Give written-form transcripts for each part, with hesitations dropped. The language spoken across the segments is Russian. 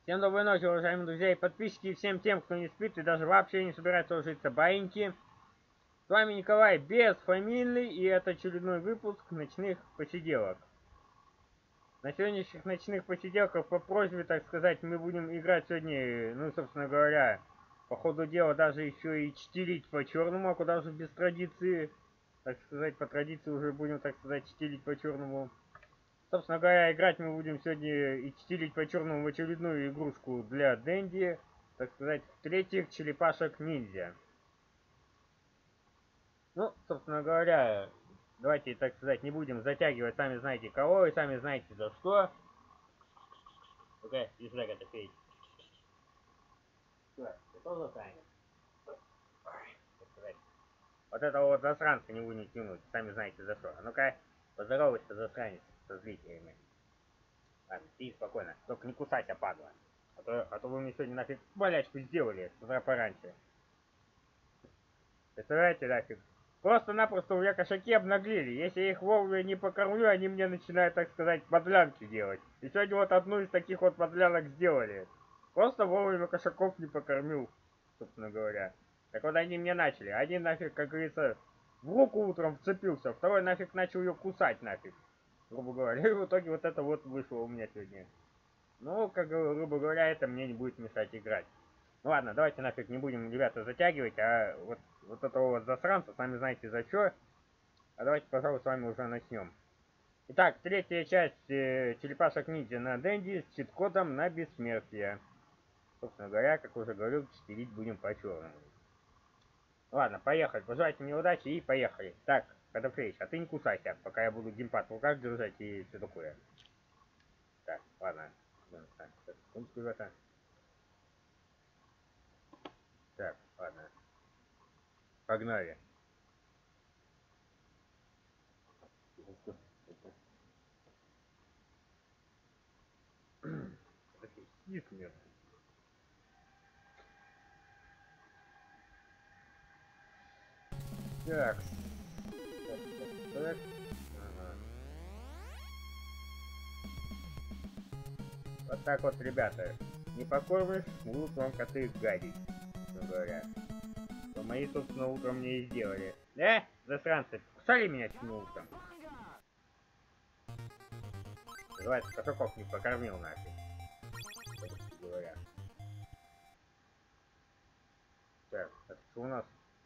Всем доброй ночи, уважаемые друзья и подписчики, и всем тем, кто не спит и даже вообще не собирается ложиться баиньки. С вами Николай Бесфамильный, и это очередной выпуск ночных посиделок. На сегодняшних ночных посиделках по просьбе, так сказать, мы будем играть сегодня, ну, собственно говоря, по ходу дела даже еще и чтилить по-черному, а куда же без традиции, так сказать, по традиции уже будем, так сказать, чтилить по-черному. Собственно говоря, играть мы будем сегодня и чтилить по-черному в очередную игрушку для Дэнди, так сказать, в-третьих, черепашек-ниндзя. Ну, собственно говоря, давайте, так сказать, не будем затягивать, сами знаете кого и сами знаете за что. Ну-ка, иди сюда, как-то феечка. Что, ты тоже засранец? Так сказать. Вот этого вот засранца не будем тянуть, сами знаете за что. А ну-ка, поздоровайся, засранец, со зрителями. Ладно, спи спокойно, только не кусайся, падла. А то вы мне сегодня нафиг болячку сделали с утра пораньше. Представляете, нафиг? Просто-напросто у меня кошаки обнаглели. Если я их вовремя не покормлю, они мне начинают, так сказать, подлянки делать. И сегодня вот одну из таких вот подлянок сделали. Просто вовремя кошаков не покормил, собственно говоря. Так вот они мне начали. Один нафиг, как говорится, в руку утром вцепился, второй нафиг начал ее кусать нафиг. Грубо говоря. И в итоге вот это вот вышло у меня сегодня. Ну, как грубо говоря, это мне не будет мешать играть. Ну ладно, давайте нафиг не будем, ребята, затягивать, а вот этого вот засранца, сами знаете за что. А давайте, пожалуй, с вами уже начнем. Итак, третья часть черепашек-ниндзя на Дэнди с чит-кодом на бессмертие. Собственно говоря, как уже говорил, чтилить будем по-черному. Ладно, поехали. Пожелайте мне удачи и поехали. Так, Кадофеич, а ты не кусайся, пока я буду геймпад в руках держать и все такое. Так, ладно. Секундочку, ребята. Так, ладно. Погнали. Сидит мне. Так. Так. Ага. Вот так вот, ребята. Не покормишь, будут вам коты гадить, собственно говоря. Что мои, собственно, утром мне и сделали. Засранцы, кусали меня чему утром? Называется, кошаков не покормил нафиг. Говоря. Так, это что у нас?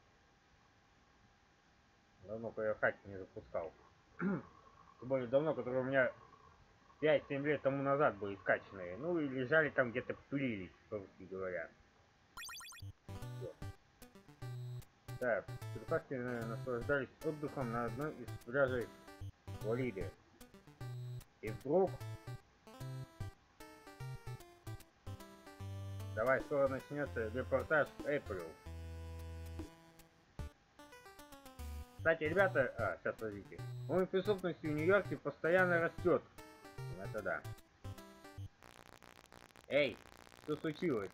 Давно-ка я хакер не запускал. Тем более давно, которые у меня 5-7 лет тому назад были скачанные. Ну и лежали там где-то пылились, по-русски говоря. Все. Так, черепашки наслаждались отдыхом на одной из пляжей Флориды. И вдруг... Давай, скоро начнется репортаж Эйприл. Кстати, ребята... сейчас подождите. Уровень преступности в Нью-Йорке постоянно растет. Это да. Эй, что случилось?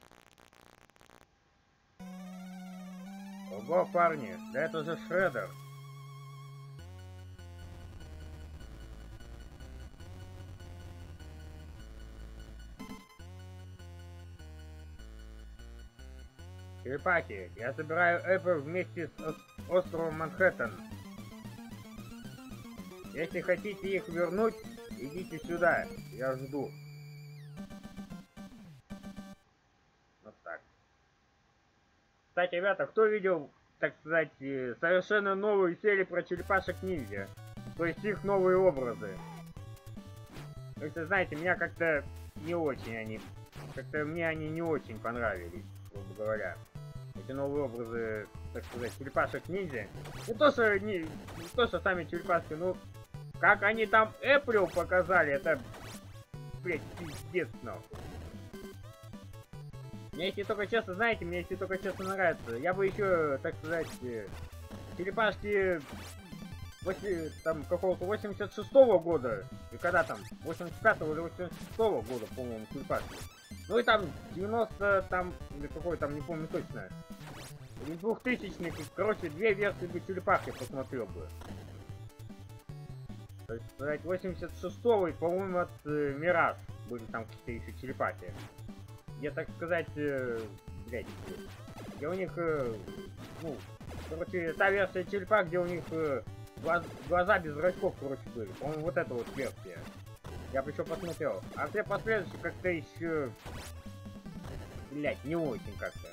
Ого, парни, да это же Шреддер. Черепахи, я собираю Эппл вместе с островом Манхэттен. Если хотите их вернуть, идите сюда, я жду. Вот так. Кстати, ребята, кто видел, так сказать, совершенно новую серию про черепашек-ниндзя? То есть их новые образы. Вы знаете, меня как-то не очень они... Как-то мне они не очень понравились, грубо говоря. Эти новые образы, так сказать, черепашек-ниндзя. Не то, что сами черепашки, ну... Как они там Эприл показали, это... Блять, пиздец, нахуй. Мне если только честно, знаете, мне если только честно нравится. Я бы еще, так сказать, черепашки... Там какого-то 86-го года, и когда там, 85-го или 86-го года, по-моему, черепашки. Ну и там 90, там, или какой там, не помню точно. Или 2000-х, короче, две версии бы черепахи посмотрел бы. То есть, сказать, 86-го, по-моему, от Мираж были там какие-то еще черепахи. где, так сказать, блядь, где у них, ну, короче, та версия черепах, где у них глаза без зрачков, короче, были. По-моему, вот эта вот версия. Я бы еще посмотрел. А все последующие как-то еще, блядь, не очень как-то.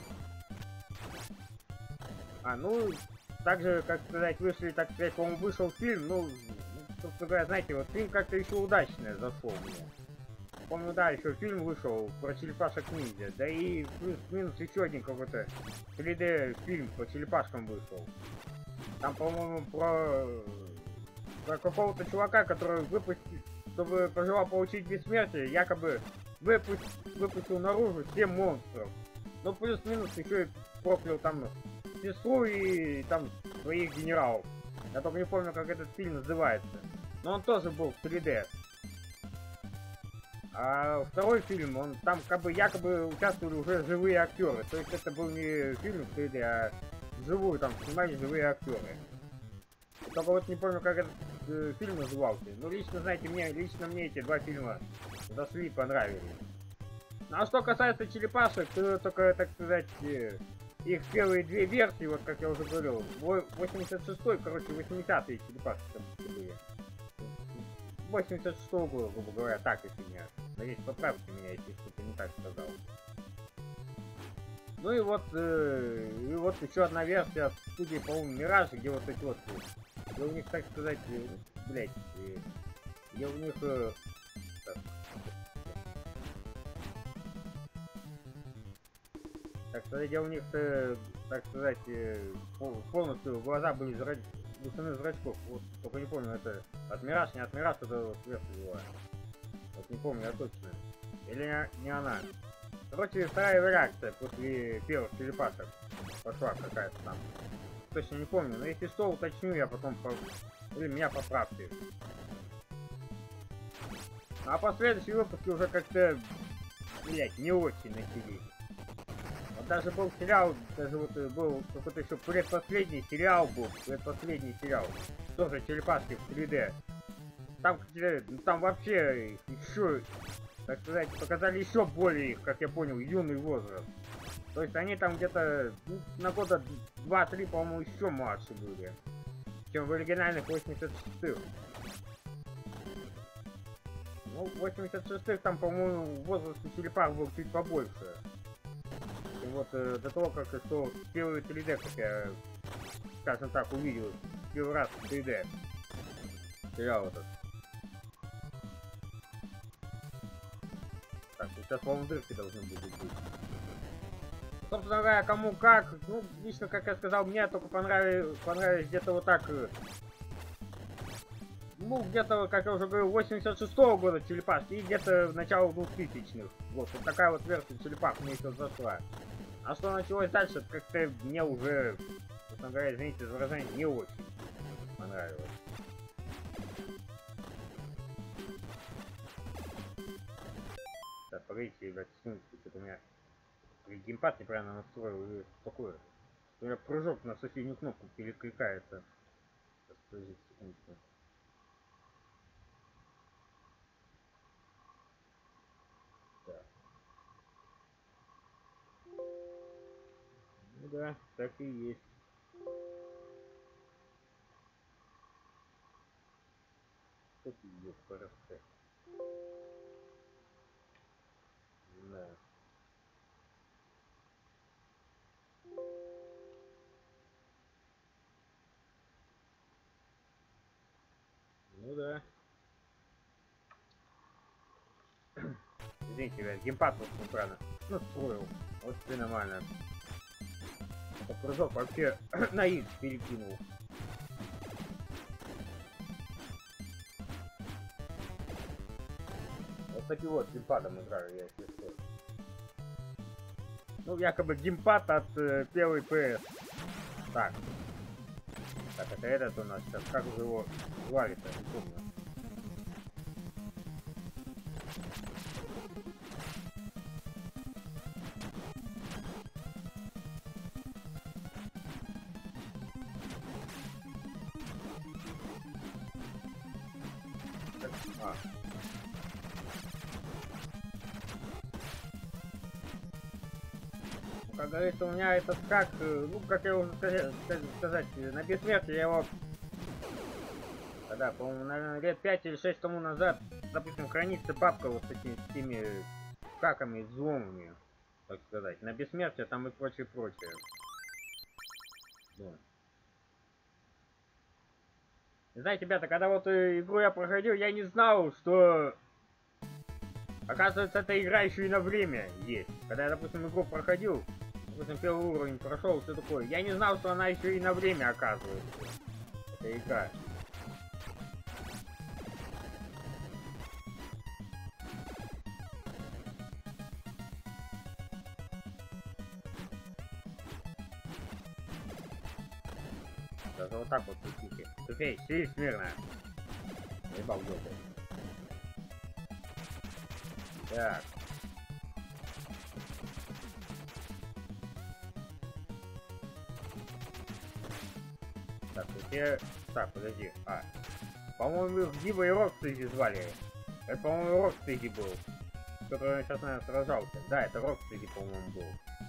Ну, также, как сказать, вышли, так сказать, по-моему, вышел фильм, ну, собственно говоря, знаете, вот фильм как-то еще удачно зашел мне. Помню, да, еще фильм вышел про черепашек ниндзя, да и плюс-минус еще один какой-то 3D фильм по черепашкам вышел. Там, по-моему, про какого-то чувака, который выпустил, чтобы пожелал получить бессмертие, якобы выпустил наружу 7 монстров. Ну, плюс-минус еще и проклял там сестру и там своих генералов. Я только не помню, как этот фильм называется. Но он тоже был в 3D. А второй фильм, он там как бы якобы участвовали уже живые актеры. То есть это был не фильм в 3D, а вживую там снимали живые актеры. Только вот не помню, как этот фильм назывался. Ну, лично, знаете, лично мне эти два фильма зашли и понравились. Ну, а что касается черепашек, то только, так сказать, их первые две версии, вот как я уже говорил, 86-й, короче, 80-е черепашки там были. 86-го года, грубо говоря, так если не. Надеюсь, поправьте меня, если что-то не так сказал. Ну и вот еще одна версия от студии, по-моему, Мираж, где вот эти вот, где у них, так сказать, блять, где у них, так сказать, где у них, так сказать, полностью глаза были лишены зрачков. Вот, только не помню, это от Мираж, не от Мираж, это вот версия была. Вот не помню, я точно. Или не она. Короче, вторая реакция после первых черепашек пошла какая-то там. Точно не помню, но если что, уточню, я потом или меня поправьте. А последующие выпуски уже как-то, блять, не очень начались. Вот даже был сериал, даже вот был какой-то еще предпоследний сериал тоже черепашки в 3D. Там вообще еще, так сказать, показали еще более их, как я понял, юный возраст. То есть они там где-то на года 2-3, по-моему, еще младше были, чем в оригинальных 86-х. Ну, в 86-х там, по-моему, возраст у черепах был чуть побольше. И вот до того, как что первый 3D, как я, скажем так, увидел первый раз в 3D сериал этот. Так, сейчас, по-моему, дырки должны будут быть. Собственно говоря, кому как, ну, лично, как я сказал, мне только понравились где-то вот так, ну, где-то, как я уже говорил, 86-го года черепашки и где-то в начало 2000-х. Вот такая вот версия черепах мне еще зашла. А что началось дальше, как-то мне уже, собственно говоря, извините за выражение, не очень понравилось. Так, погодите, ребят, что-то у меня геймпад неправильно настроил, или такое. У меня прыжок на соседнюю кнопку перекликается. Сейчас, подождите секундочку. Так. Ну да, так и есть. Что ты идет по расце? Да. Ну да. Извините, ребят, геймпад вот неправильно настроил. Вот все нормально. Это прыжок вообще на X перекинул. Вот таким вот геймпадом играю я, если что. Ну, якобы геймпад от первой PS. Так. Так, это этот у нас сейчас. Как же его звали-то? Не помню. Как говорится, у меня этот как, ну, как я уже сказать, на бессмертие я его, когда, по-моему, наверное, лет 5 или 6 тому назад, допустим, хранится папка вот с этими каками, взломами, так сказать, на бессмертие там и прочее. Да. Знаете, ребята, когда вот игру я проходил, я не знал, что, оказывается, эта игра еще и на время есть. Когда я, допустим, игру проходил, допустим, первый уровень прошел, все такое, я не знал, что она еще и на время оказывается. Эта игра. Даже вот так вот тихо. Тупей, сиди смирно. Ебал ёбай. Так. Так, теперь... Так, подожди. По-моему, их Диба и Рокстеди звали. Это, по-моему, Рокстеди был. Который сейчас, наверное, сражался. Да, это Рокстеди, по-моему, был.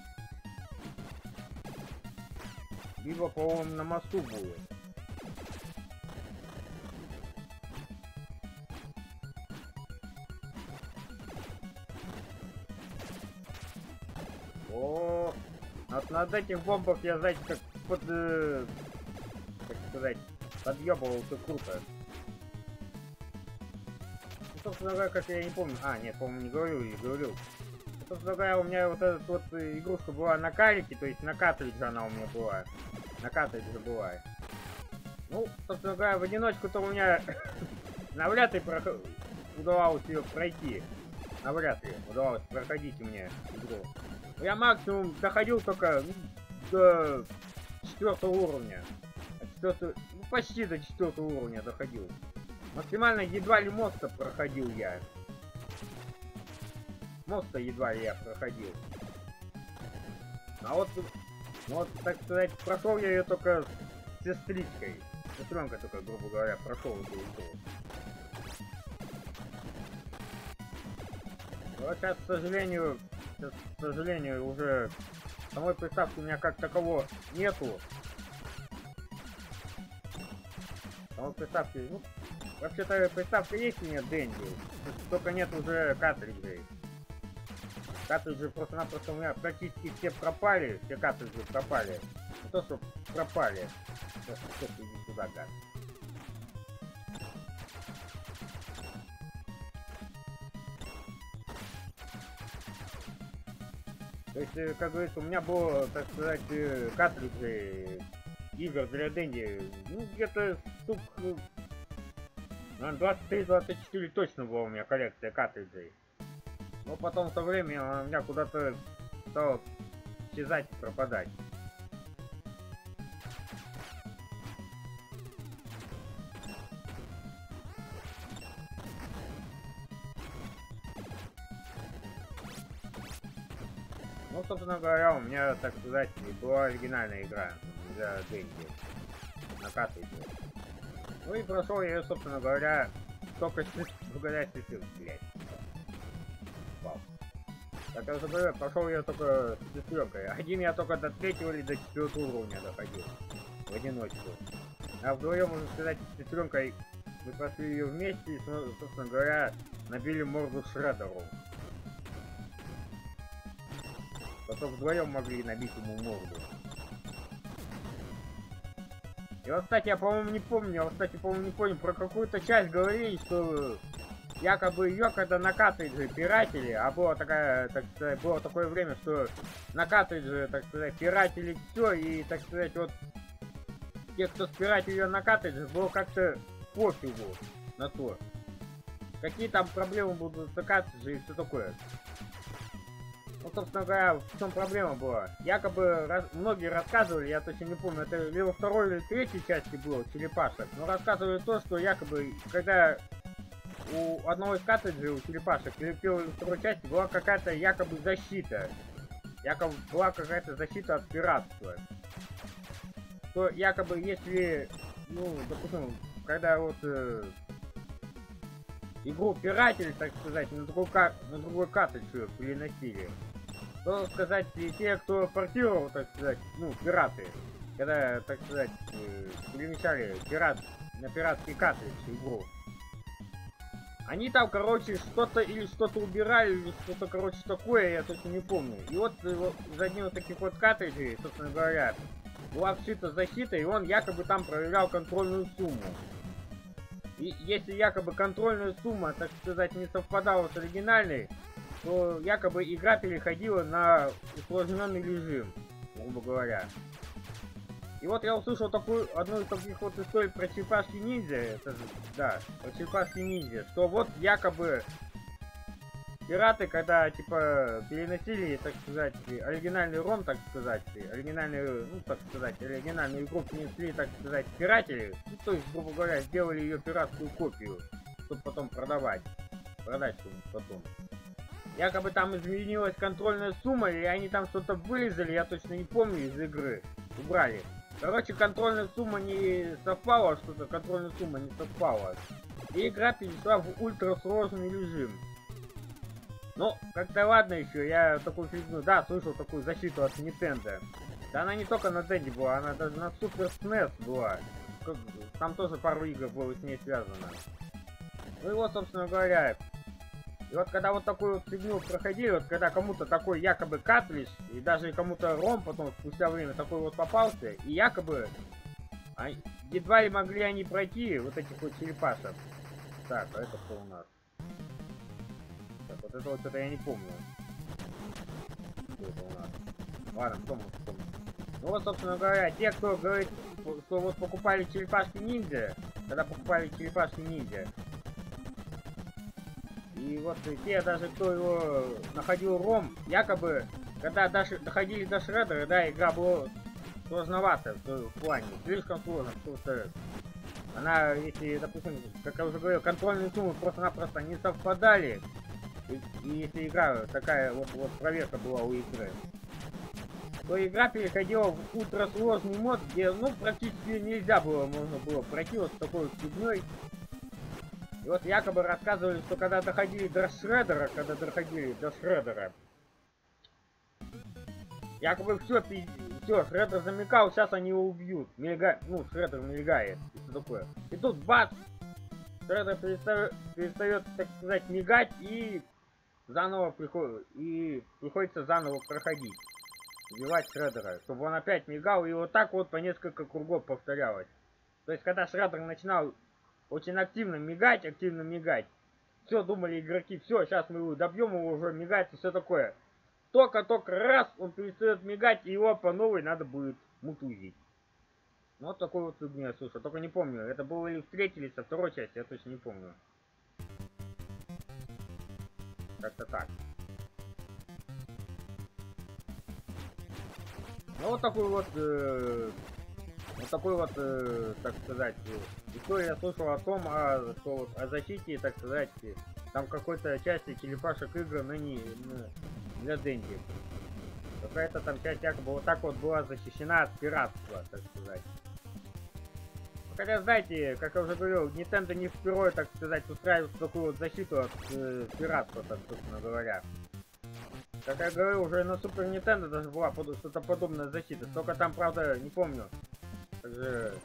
Диба, по-моему, на мосту будет. О, над этих бомбах я, знаете, как как сказать, подъебывался круто. Ну, собственно говоря, как я не помню. Нет, по-моему, не говорю или говорил. Собственно говоря, у меня вот эта вот игрушка была на карике, то есть на картридже она у меня была. На картридже была. Ну, собственно говоря, в одиночку-то у меня навряд ли удавалось ее пройти. Навряд ли удавалось проходить мне игру. Я максимум доходил только до 4-го уровня. Ну, почти до 4-го уровня доходил. Максимально едва ли моста проходил я. Моста едва ли я проходил. А вот, так сказать, прошел я ее только с сестричкой. Сестренка только, грубо говоря, прошел эту игру. Но сейчас, к сожалению, уже самой приставки у меня как такового нету. Самой приставки, ну, вообще-то приставка есть у меня Денди, только нет уже картриджей. Картриджи просто-напросто у меня практически все пропали, все картриджи пропали. Не то, что пропали. Просто иди сюда, гад. То есть, как говорится, у меня было, так сказать, картриджи игр для Денди, ну, где-то штук, 23-24 точно была у меня коллекция картриджей. Но потом со временем она у меня куда-то стала исчезать и пропадать. Ну, собственно говоря, у меня, так сказать, была оригинальная игра для Денди на картридже. Ну и прошел я ее, собственно говоря, только благодаря сестренке, блядь. Вау. Так я уже говорю, прошел я только с сестренкой. Один я только до 3-го или до 4-го уровня доходил. В одиночку. А вдвоем, можно сказать, с сестренкой мы прошли ее вместе и, собственно говоря, набили морду Шреддеру. Потом вдвоем могли набить ему морду. И вот, кстати, я, по-моему, не помню, про какую-то часть говорили, что якобы ее когда на картридже пиратили, а была такая, так сказать, было такое время, что на картридже, так сказать, пиратили все, и, так сказать, вот те, кто спиратил ее на картридже, было как-то пофигу на то. Какие там проблемы будут на картридже и все такое. Ну, собственно говоря, в чем проблема была? Якобы многие рассказывали, я точно не помню, это или во второй или третьей части было, черепашек, но рассказывали то, что якобы, когда у одного из картриджей, у черепашек, или в первой или второй части была какая-то якобы защита. Якобы была какая-то защита от пиратства. То якобы если, ну, допустим, когда вот игру пиратели, так сказать, на другой картридж переносили, то сказать, и те, кто портировал, так сказать, ну, пираты, когда, так сказать, перемещали на пиратский картридж игру, они там, короче, что-то или что-то убирали, или что-то, короче, такое, я точно не помню. И вот из одних вот таких вот картриджей, собственно говоря, была вшита защита, и он якобы там проверял контрольную сумму. И если якобы контрольная сумма, так сказать, не совпадала с оригинальной, то якобы игра переходила на усложненный режим, грубо говоря. И вот я услышал одну из таких вот историй про черепашки ниндзя, да, про черепашки ниндзя, что вот якобы пираты, когда типа переносили, так сказать, оригинальный ром, так сказать, оригинальную, ну так сказать, оригинальную игру перенесли, так сказать, пиратели, ну, то есть, грубо говоря, сделали ее пиратскую копию, чтобы потом продать потом. Якобы там изменилась контрольная сумма, или они там что-то вырезали, я точно не помню, из игры, убрали. Короче, контрольная сумма не совпала, что-то контрольная сумма не совпала. И игра перешла в ультрасложный режим. Ну, как-то ладно еще, я такую фигню, да, слышал такую защиту от Nintendo. Да она не только на Денде была, она даже на Super SNES была. Там тоже пару игр было с ней связано. Ну и вот, собственно говоря. И вот когда вот такую вот фигню проходили, вот когда кому-то такой якобы картридж, и даже кому-то ром потом спустя время такой вот попался, и якобы едва ли могли они пройти вот этих вот черепашек. Так, а это что у нас? Так, вот это вот что-то я не помню. Что это у нас? Ладно, вспомнил. Ну вот, собственно говоря, те, кто говорит, что вот покупали черепашки ниндзя, когда покупали черепашки ниндзя, и вот те, даже кто его находил ром, якобы, когда доходили до Шреддера, да, игра была сложновата в плане, слишком сложно, потому что она, если, допустим, как я уже говорил, контрольные суммы просто-напросто не совпадали, и если игра такая, вот проверка была у игры, то игра переходила в ультрасложный мод, где, ну, практически нельзя было, можно было пройти вот с такой вот фигней. И вот якобы рассказывали, что когда доходили до Шреддера, якобы все, Шреддер замекал, сейчас они его убьют. Ну, Шреддер мигает, и все такое. И тут бац! Шреддер перестает, так сказать, мигать, и приходится заново проходить. Убивать Шреддера, чтобы он опять мигал, и вот так вот по несколько кругов повторялось. То есть, когда Шреддер начинал очень активно мигать, все думали игроки, все, сейчас мы его добьем, его уже мигать и все такое. Только раз он перестает мигать, и его по новой надо будет мутузить. Ну, вот такой вот фигню я слушал, только не помню, это было или в третьей, или со второй части, я точно не помню. Как-то так. Ну, вот такой вот, так сказать, историю я слышал о том, что вот о защите, так сказать, там какой-то части черепашек игр для Денди. Какая-то там часть якобы вот так вот была защищена от пиратства, так сказать. Хотя, знаете, как я уже говорил, Nintendo не впервые, так сказать, устраивает такую вот защиту от пиратства, так, собственно говоря. Как я говорил, уже на Super Nintendo даже была что-то подобная защита. Только там, правда, не помню. Также,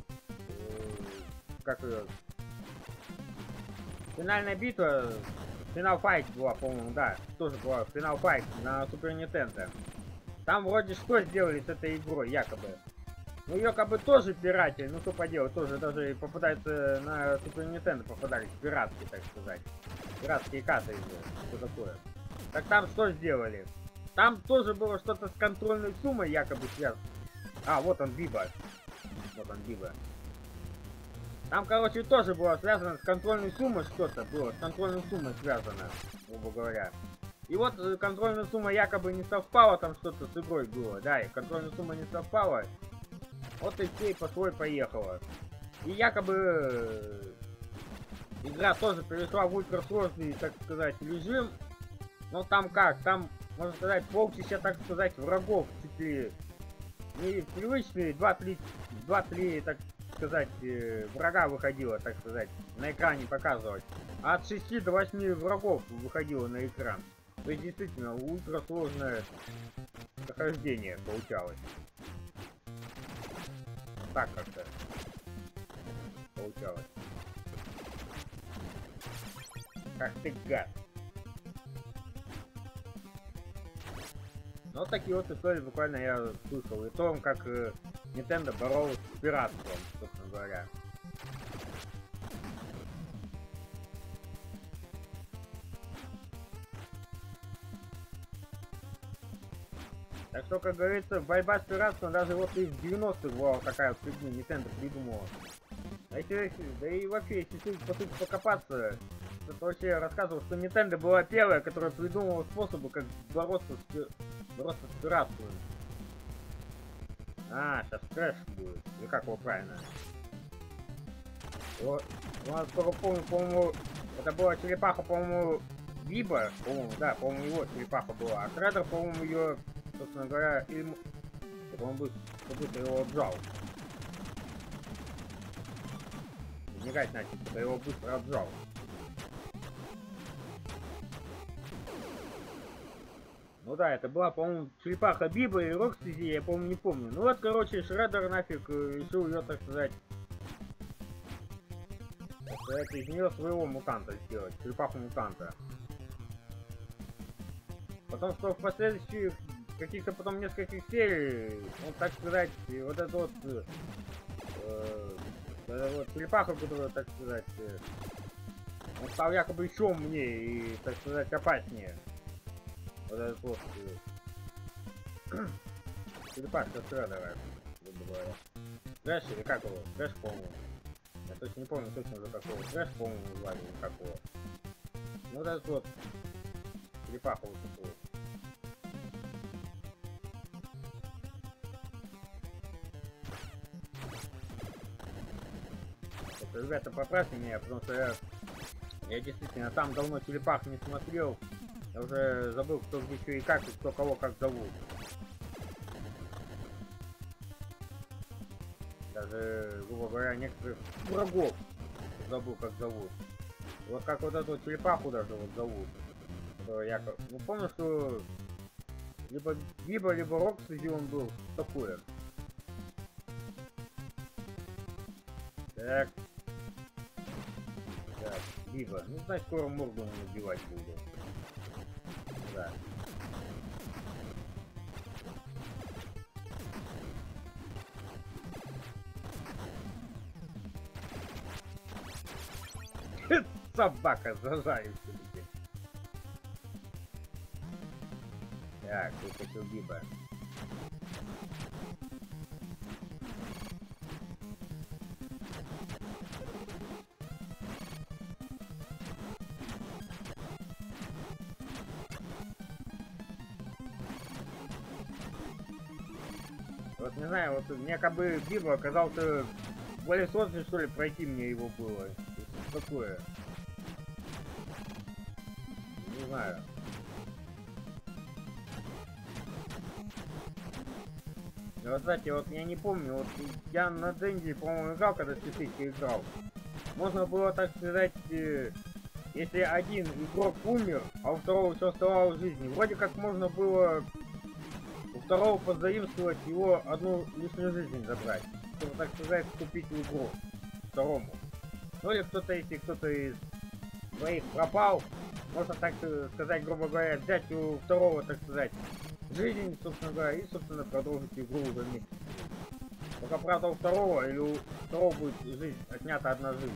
как ее... Финальная битва, Final Fight была, по-моему, да. Тоже была Final Fight на Super Nintendo. Там вроде что сделали с этой игрой, якобы. Ну, ее как бы тоже пиратели, ну что поделать, тоже даже попадаются на Super Nintendo, попадались пиратские, так сказать. Пиратские карты, что такое. Так там что сделали? Там тоже было что-то с контрольной суммой якобы связано. А, вот он, Биба. Там, короче, тоже было связано с контрольной суммой что-то было. С контрольной суммой связано, грубо говоря. И вот контрольная сумма якобы не совпала, там что-то с игрой было. Да, и контрольная сумма не совпала. Вот и все, поехала. И якобы игра тоже перешла в ультрасложный, так сказать, режим. Но там как? Там, можно сказать, полчища, так сказать, врагов чуть ли не привычные, 2-3, так сказать, врага выходило, так сказать, на экране показывать. А от 6 до 8 врагов выходило на экран. То есть действительно ультрасложное прохождение получалось. Так как-то получалось. Как ты гад. Ну, вот такие вот истории буквально я слышал. И то, как Nintendo боролась с пиратством, собственно говоря. Так что, как говорится, борьба с пиратством даже вот и в 90-х была такая вот фигня, Nintendo придумала. А если, да и вообще, если по сути покопаться, то вообще рассказывал, что Nintendo была первая, которая придумала способы, как бороться с пиратством. А, сейчас Crash будет. Или как его правильно? Вот, у нас скоро помню, по-моему, это была черепаха, по-моему, Биба, по-моему, да, по-моему, его черепаха была. А Шреддер, по-моему, ее, собственно говоря, или... Он быстро его отжал. Мигать начал, когда его быстро отжал. Ну да, это была, по-моему, черепаха Биба и Рокстези, я, по-моему, не помню. Ну вот, короче, Шреддер нафиг решил ее, так сказать, из нее своего мутанта сделать, черепаху мутанта. Потом, что в последующих каких-то потом нескольких серий, он, так сказать, вот это вот, черепаха, которая, так сказать, он стал якобы еще умнее и, так сказать, опаснее. Вот этот вот черепашка Шреддера, грубо говоря. Трэш или как его? Трэш, по-моему. Я точно не помню точно за какого. Трэш, по-моему, звали или какого. Ну вот этот вот черепаха вот такой. Это, ребята, поправьте меня, потому что я действительно там давно черепах не смотрел. Я уже забыл, кто где что и как, и кто кого как зовут. Даже, грубо говоря, некоторых врагов забыл, как зовут. Вот как вот эту черепаху даже вот зовут. Я, ну, помню, что либо Биба, либо Рокстези он был. Такое. Так. Так, Биба. Ну, значит, скоро морду набивать буду. Да. Собака, зажарив все-таки. Так, выскочил Биба. Вот не знаю, вот мне как бы Биба оказался более сложный, что ли, пройти мне его было. Что такое? Не знаю. Но, вот, кстати, вот я не помню, вот я на Денди, по-моему, играл, когда специфически играл. Можно было, так сказать, если один игрок умер, а у второго все оставалось в жизни, вроде как можно было у второго позаимствовать его одну лишнюю жизнь забрать, чтобы, так сказать, вступить в игру второму. Ну или кто-то, если кто-то из своих пропал, можно, так сказать, грубо говоря, взять у второго, так сказать, жизнь, собственно говоря, и, собственно, продолжить игру уже вместе. Только, правда, у второго или у второго будет жизнь отнята одна жизнь.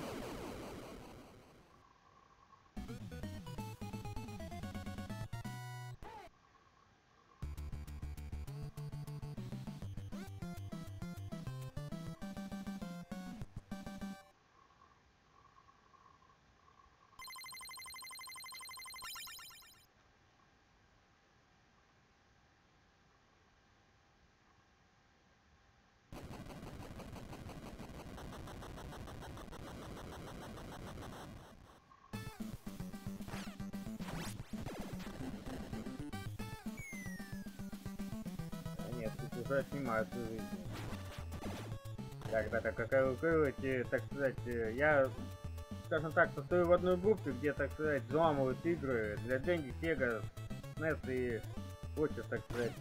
Нет, тут уже снимаются жизни. Так, ребята, как вы, так сказать, я скажем так, состою в одной группе, где, так сказать, взламывают игры для Dendy, Sega, SNES и прочее, так сказать,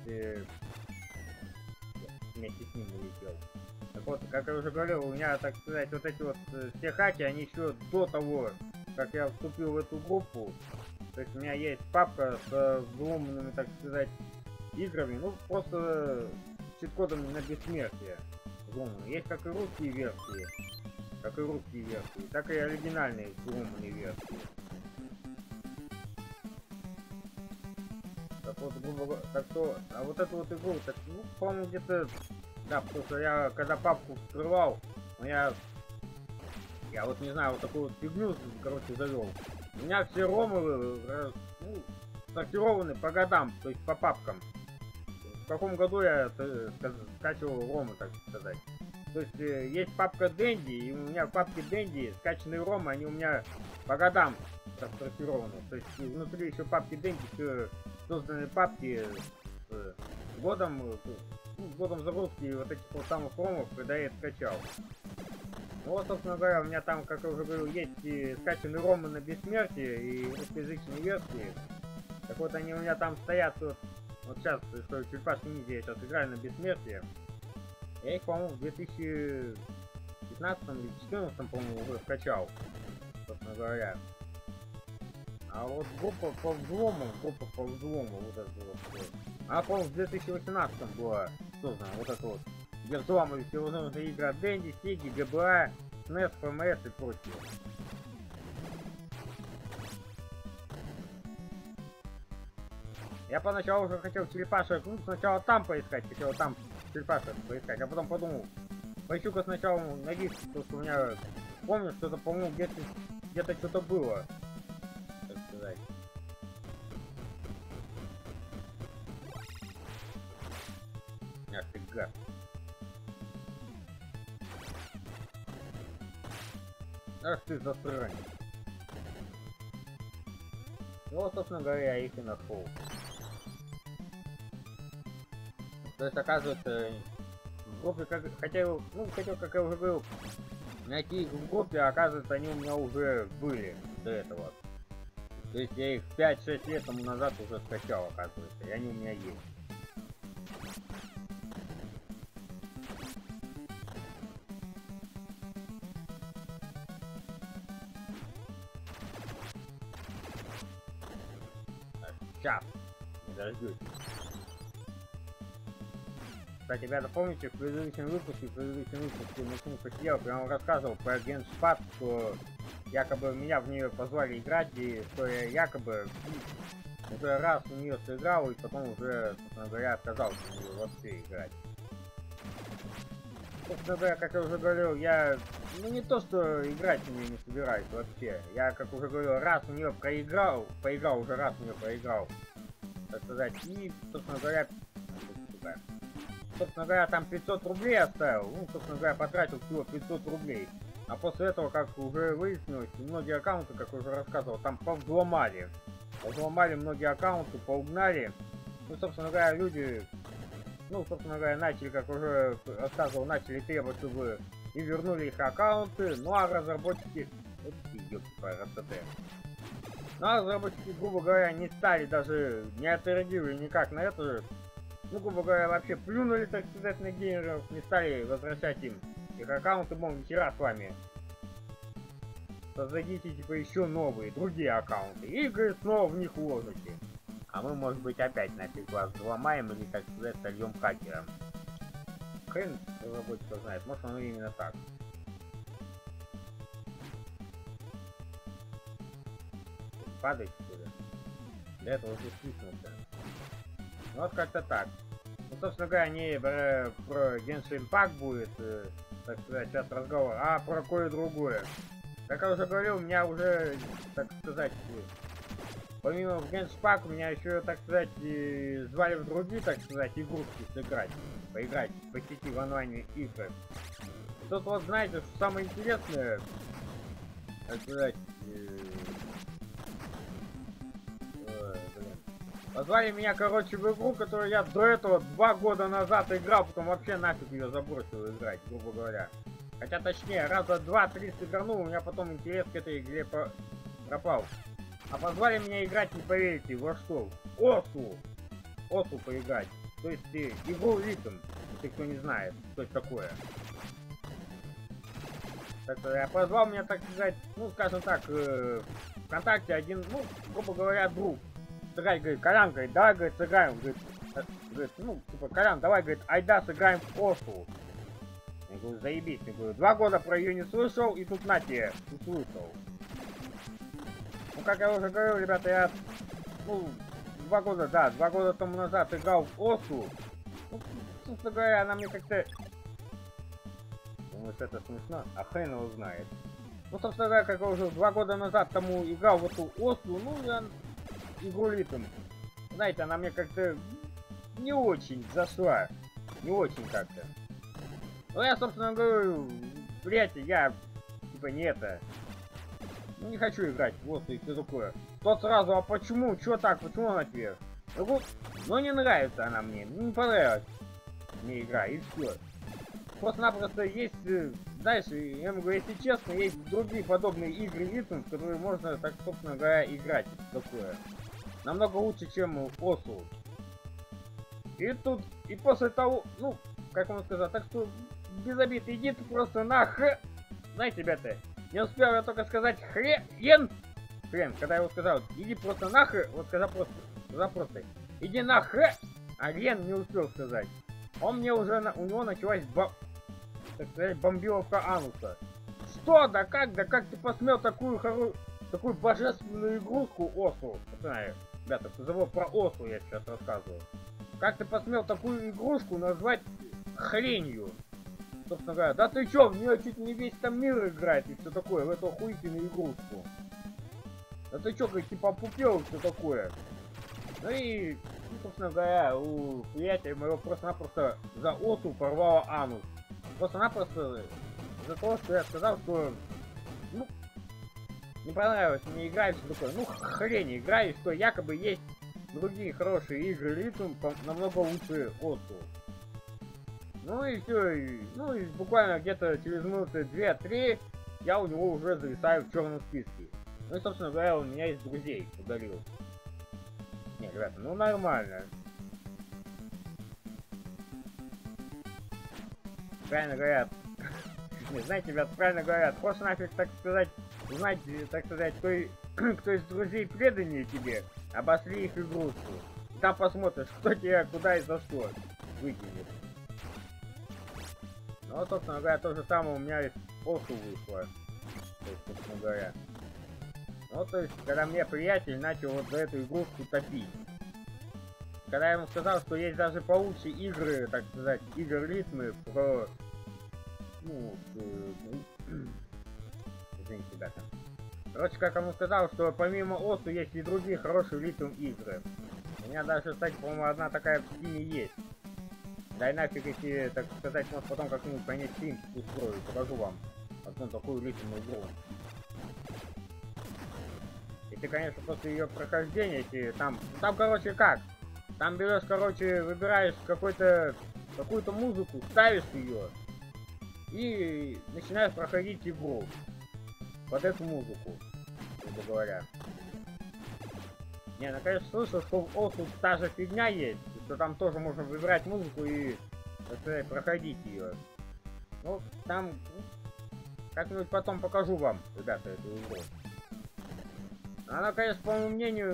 вместе с ним улетел. Так вот, как я уже говорил, у меня, так сказать, вот эти вот все хаки, они еще до того, как я вступил в эту группу, то есть у меня есть папка с взломанными, так сказать, играми, ну, просто чит-кодами на бессмертие взломаны. Есть как и русские версии, так и оригинальные взломанные версии. Так вот, грубо говоря, так что, а вот эту вот игру, так, ну, по-моему, где-то, да, потому что я, когда папку вскрывал, я вот не знаю, вот такую вот фигню, короче, завел. У меня все ромы, ну, сортированы по годам, то есть по папкам. В каком году я скачивал ромы, так сказать. То есть есть папка Dendy, и у меня в папке Dendy скачанные ромы, они у меня по годам сортированы. То есть внутри еще папки Dendy все созданы папки с годом, годом загрузки вот этих вот самых ромов, когда я их скачал. Ну вот, собственно говоря, у меня там, как я уже говорил, есть и скачанные ромы на бессмертие и русскоязычные версии. Так вот, они у меня там стоят вот сейчас, что черепашки ниндзя я сейчас играю на бессмертие. Я их, по-моему, в 2015 или 2014, по-моему, уже скачал, собственно говоря. А вот группа по взлому, вот это вот, она, по-моему, в 2018 была создана, вот это вот, где взломали всевозможные игры от Dendy, Sega, GBA, SNES, FMS и прочее. Я поначалу уже хотел черепашек, ну, сначала там поискать, черепашек поискать, а потом подумал, поищу-ка сначала на вид, потому что у меня, помню, что-то, по-моему, где-то что-то было, так сказать. Ах ты гад. Ах ты засранец. Ну вот, собственно говоря, я их и нашел. То есть, оказывается, в группе, хотел, как я уже говорил, найти их в группе, а оказывается, они у меня уже были до этого. То есть, я их 5-6 лет тому назад уже скачал, оказывается, и они у меня есть. Сейчас, не дождусь. Кстати, ребята, помните, в предыдущем выпуске Максим посидел, прямо рассказывал про Genspat, что якобы меня в нее позвали играть, и что я якобы уже раз в нее сыграл, и потом уже, собственно говоря, отказался в нее вообще играть. Собственно говоря, как я уже говорил, я, ну не то, что играть в нее не собираюсь вообще. Я, как уже говорил, раз в нее поиграл, так сказать, и, собственно говоря, там 500 рублей оставил, ну, собственно говоря, потратил всего 500 рублей. А после этого, как уже выяснилось, многие аккаунты, как уже рассказывал, там повзломали. Повзломали многие аккаунты, поугнали. Ну, собственно говоря, люди, ну, собственно говоря, начали, как уже рассказывал, начали требовать, чтобы и вернули их аккаунты. Ну, а разработчики... Вот ну, а разработчики, грубо говоря, не стали даже, не отреагировали никак на это. Ну, грубо говоря, вообще плюнули, так сказать, на геймеров, не стали возвращать им их аккаунты, мол, нихера с вами. Создадите, типа, еще новые, другие аккаунты. И, говорит, снова в них вложите. А мы, может быть, опять нафиг вас взломаем или, так сказать, сольем хакером. Хрен разработчик знает, может, оно именно так. Падать сюда. Для этого уже свистнулся. Вот как-то так. Ну, собственно говоря, не про Genshin Impact будет, так сказать, сейчас разговор, а про кое другое. Как я уже говорил, у меня уже, так сказать, помимо Genshin Impact, у меня еще, так сказать, звали в другие, так сказать, игрушки сыграть, поиграть по сети в онлайне игры. Тут вот, знаете, что самое интересное, так сказать, позвали меня, короче, в игру, которую я до этого 2 года назад играл, потом вообще нафиг ее забросил играть, грубо говоря. Хотя точнее, раза 2-3 сыгранул, у меня потом интерес к этой игре пропал. А позвали меня играть, не поверите, во что? Осу! Осу поиграть. То есть игру ритм, если кто не знает, что это такое. Так что я позвал меня, так сказать, ну скажем так, ВКонтакте один, ну, грубо говоря, друг. Сыграть, говорит, Колян, говорит, давай, говорит, сыграем. Говорит, ну, типа, Колян, давай, говорит, айда, сыграем в Осу. Я говорю, заебись. Я говорю, 2 года про ее не слышал, и тут на тебе, услышал. Ну, как я уже говорил, ребята, я, ну, 2 года, да, 2 года тому назад играл в Осу. Ну, собственно говоря, она мне как-то... Думаю, что это смешно, а хрен его знает. Ну, собственно говоря, как я уже 2 года назад тому играл в эту Осу, ну, я игру ритм. Знаете, она мне как-то не очень зашла. Не очень как-то. Ну, я, собственно говорю, приятель, я, типа, не это... Ну, не хочу играть, вот и все такое. Тот сразу, а почему? Чё так? Почему она тебе? Ну, не нравится она мне, не понравилась мне игра, и все. Просто-напросто есть, знаешь, я ему говорю, если честно, есть другие подобные игры ритм, в которые можно, так, собственно говоря, играть. Такое. Намного лучше, чем Осу. И тут, и после того, ну, как вам сказать, так что, без обид, иди ты просто Знаете, ребята, не успел я только сказать хрен, когда я его сказал, иди просто нахрен, вот сказал просто, иди нахрен, а хрен не успел сказать. Он мне уже, у него началась, так сказать, бомбиловка ануса. Что, да как ты посмел такую божественную игрушку Осу, пацаны, ребята, позову про Осу я сейчас рассказываю. Как ты посмел такую игрушку назвать хренью? Собственно говоря, да ты чё, в нее чуть не весь там мир играет и все такое, в эту охуительную игрушку. Да ты чё, как типа опупел и все такое. Ну и, собственно говоря, у приятеля моего просто-напросто за Осу порвало анус. Просто-напросто из-за того, что я сказал, что, ну, не понравилось мне игра и все такое. Ну, хрень играю, что якобы есть другие хорошие игры ритм намного лучше Осу. Ну и все, ну и буквально где-то через минуты 2-3 я у него уже зависаю в черном списке. Ну и, собственно говоря, он меня из друзей удалил. Не, ребята, ну нормально. Правильно говорят. Не, знаете, ребят, правильно говорят. Хочешь нафиг, так сказать, узнать, так сказать, кто из друзей преданнее тебе, обошли их игрушку. И там посмотришь, кто тебя куда и за что выкинет. Ну, собственно говоря, то же самое у меня из Осу вышло. То есть, собственно говоря. Ну, то есть, когда мне приятель начал вот за эту игрушку топить. Когда я ему сказал, что есть даже получше игры, так сказать, игр-ритмы про... Ну, извините, ребята. Короче, как я ему сказал, что помимо Осу есть и другие хорошие ритм игры. У меня даже, кстати, по-моему, одна такая в Steam есть. Да и нафиг, если, так сказать, может потом как-нибудь понять стрим устрою, покажу вам одну такую ритмную игру. Если, конечно, после ее прохождения, если там, короче, как? Там берешь, короче, выбираешь какую-то музыку, ставишь ее и начинаешь проходить игру под эту музыку, грубо говоря. Не, ну, конечно, слышал, что в Осу та же фигня есть, что там тоже можно выбирать музыку и, так сказать, проходить ее. Ну, там, как-нибудь потом покажу вам, ребята, эту игру. Она, конечно, по моему мнению,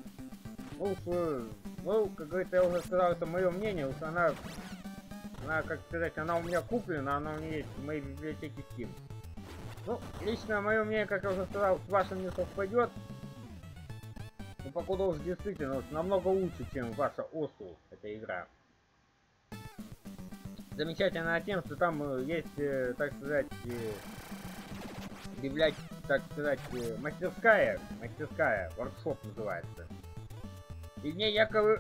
ну, как говорится, я уже сказал, это мое мнение, уж она, как сказать, она у меня куплена, она у меня есть в моей библиотеке Steam. Ну, лично мое мнение, как я уже сказал, с вашим не совпадет. Ну, походу уж действительно уж намного лучше, чем ваша Осу, эта игра. Замечательно тем, что там есть, так сказать, библиотека, так сказать, мастерская, воркшоп называется. И в ней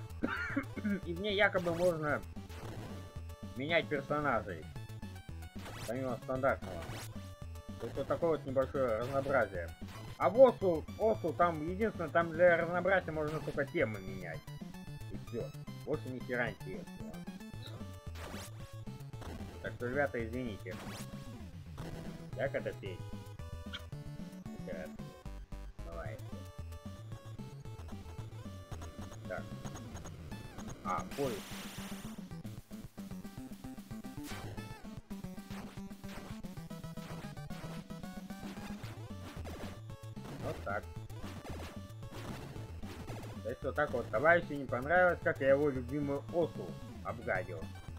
якобы можно менять персонажей, помимо стандартного. То есть вот такое вот небольшое разнообразие. А в Осу там единственное, там для разнообразия можно только темы менять. И все. Больше ни хера интересного. Так что, ребята, извините. Как это петь? Сейчас. Давай. Так. А, поезд. Вот так. То есть вот так вот товарищу не понравилось, как я его любимую осу обгадил.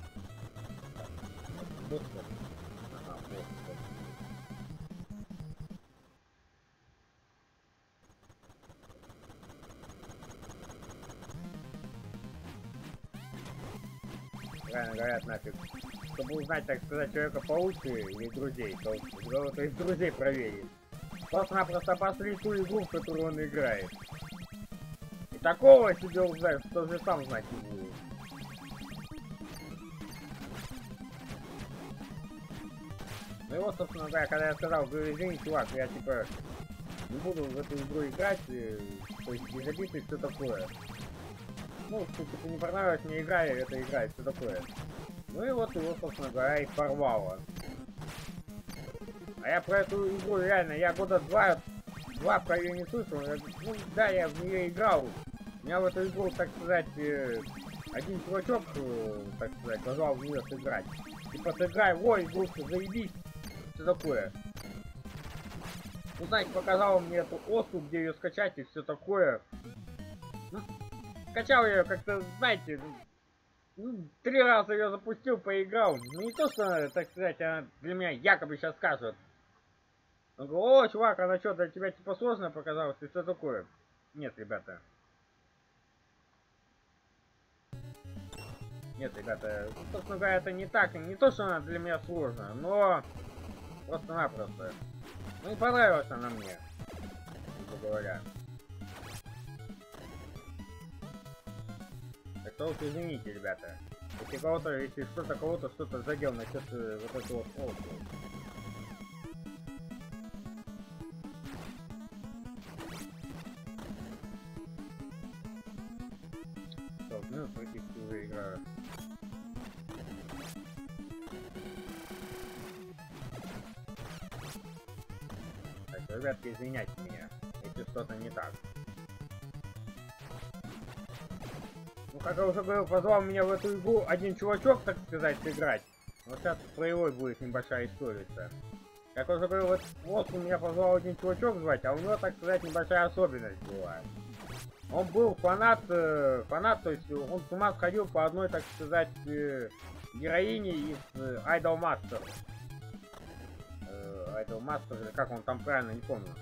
Вот, вот. Ага, вот, вот. Правильно говорят, нафиг. Чтобы узнать, так сказать, человека-паука или друзей, то из друзей проверить. Просто-напросто пошли ту игру, в которую он играет. И такого себе узнать, что же сам знать не будет. Ну и вот, собственно говоря, когда я сказал, говорю, извини, чувак, я типа не буду в эту игру играть, то есть без обид и все такое. Ну, что типа не понравилась мне игра, и это игра, и все такое. Ну и вот его, собственно говоря, и порвало. А я про эту игру реально, я года два про ее не слышал. Ну да, я в нее играл. Меня в эту игру, так сказать, один чувачок, так сказать, позвал в нее сыграть. Типа сыграй, ой, игрушка, заебись. Все такое. Ну, знаете, показал мне эту осу, где ее скачать и все такое. Ну, скачал ее как-то, знаете, ну, 3 раза ее запустил, поиграл. Ну не то, что, так сказать, она для меня якобы сейчас скажет. Он говорит, о, чувак, она что, для тебя типа сложно показалось, и что такое? Нет, ребята. Нет, ребята, собственно говоря, это не так. Не то, что она для меня сложная, но просто-напросто. Ну не понравилась она мне, грубо говоря. Так что уж извините, ребята. Если кого-то, если что-то кого-то что-то задел насчет вот этого вот осу. Ну, практически уже играю. Так, ребятки, извиняйте меня, если что-то не так. Ну, как я уже говорил, позвал меня в эту игру один чувачок, так сказать, сыграть. Вот сейчас про его будет небольшая история. Как я уже говорил, вот меня позвал один чувачок звать, а у него, так сказать, небольшая особенность была. Он был фанат, то есть он с ума сходил по одной, так сказать, героине из Idol Master. Idol Master, или как он там правильно, не помню.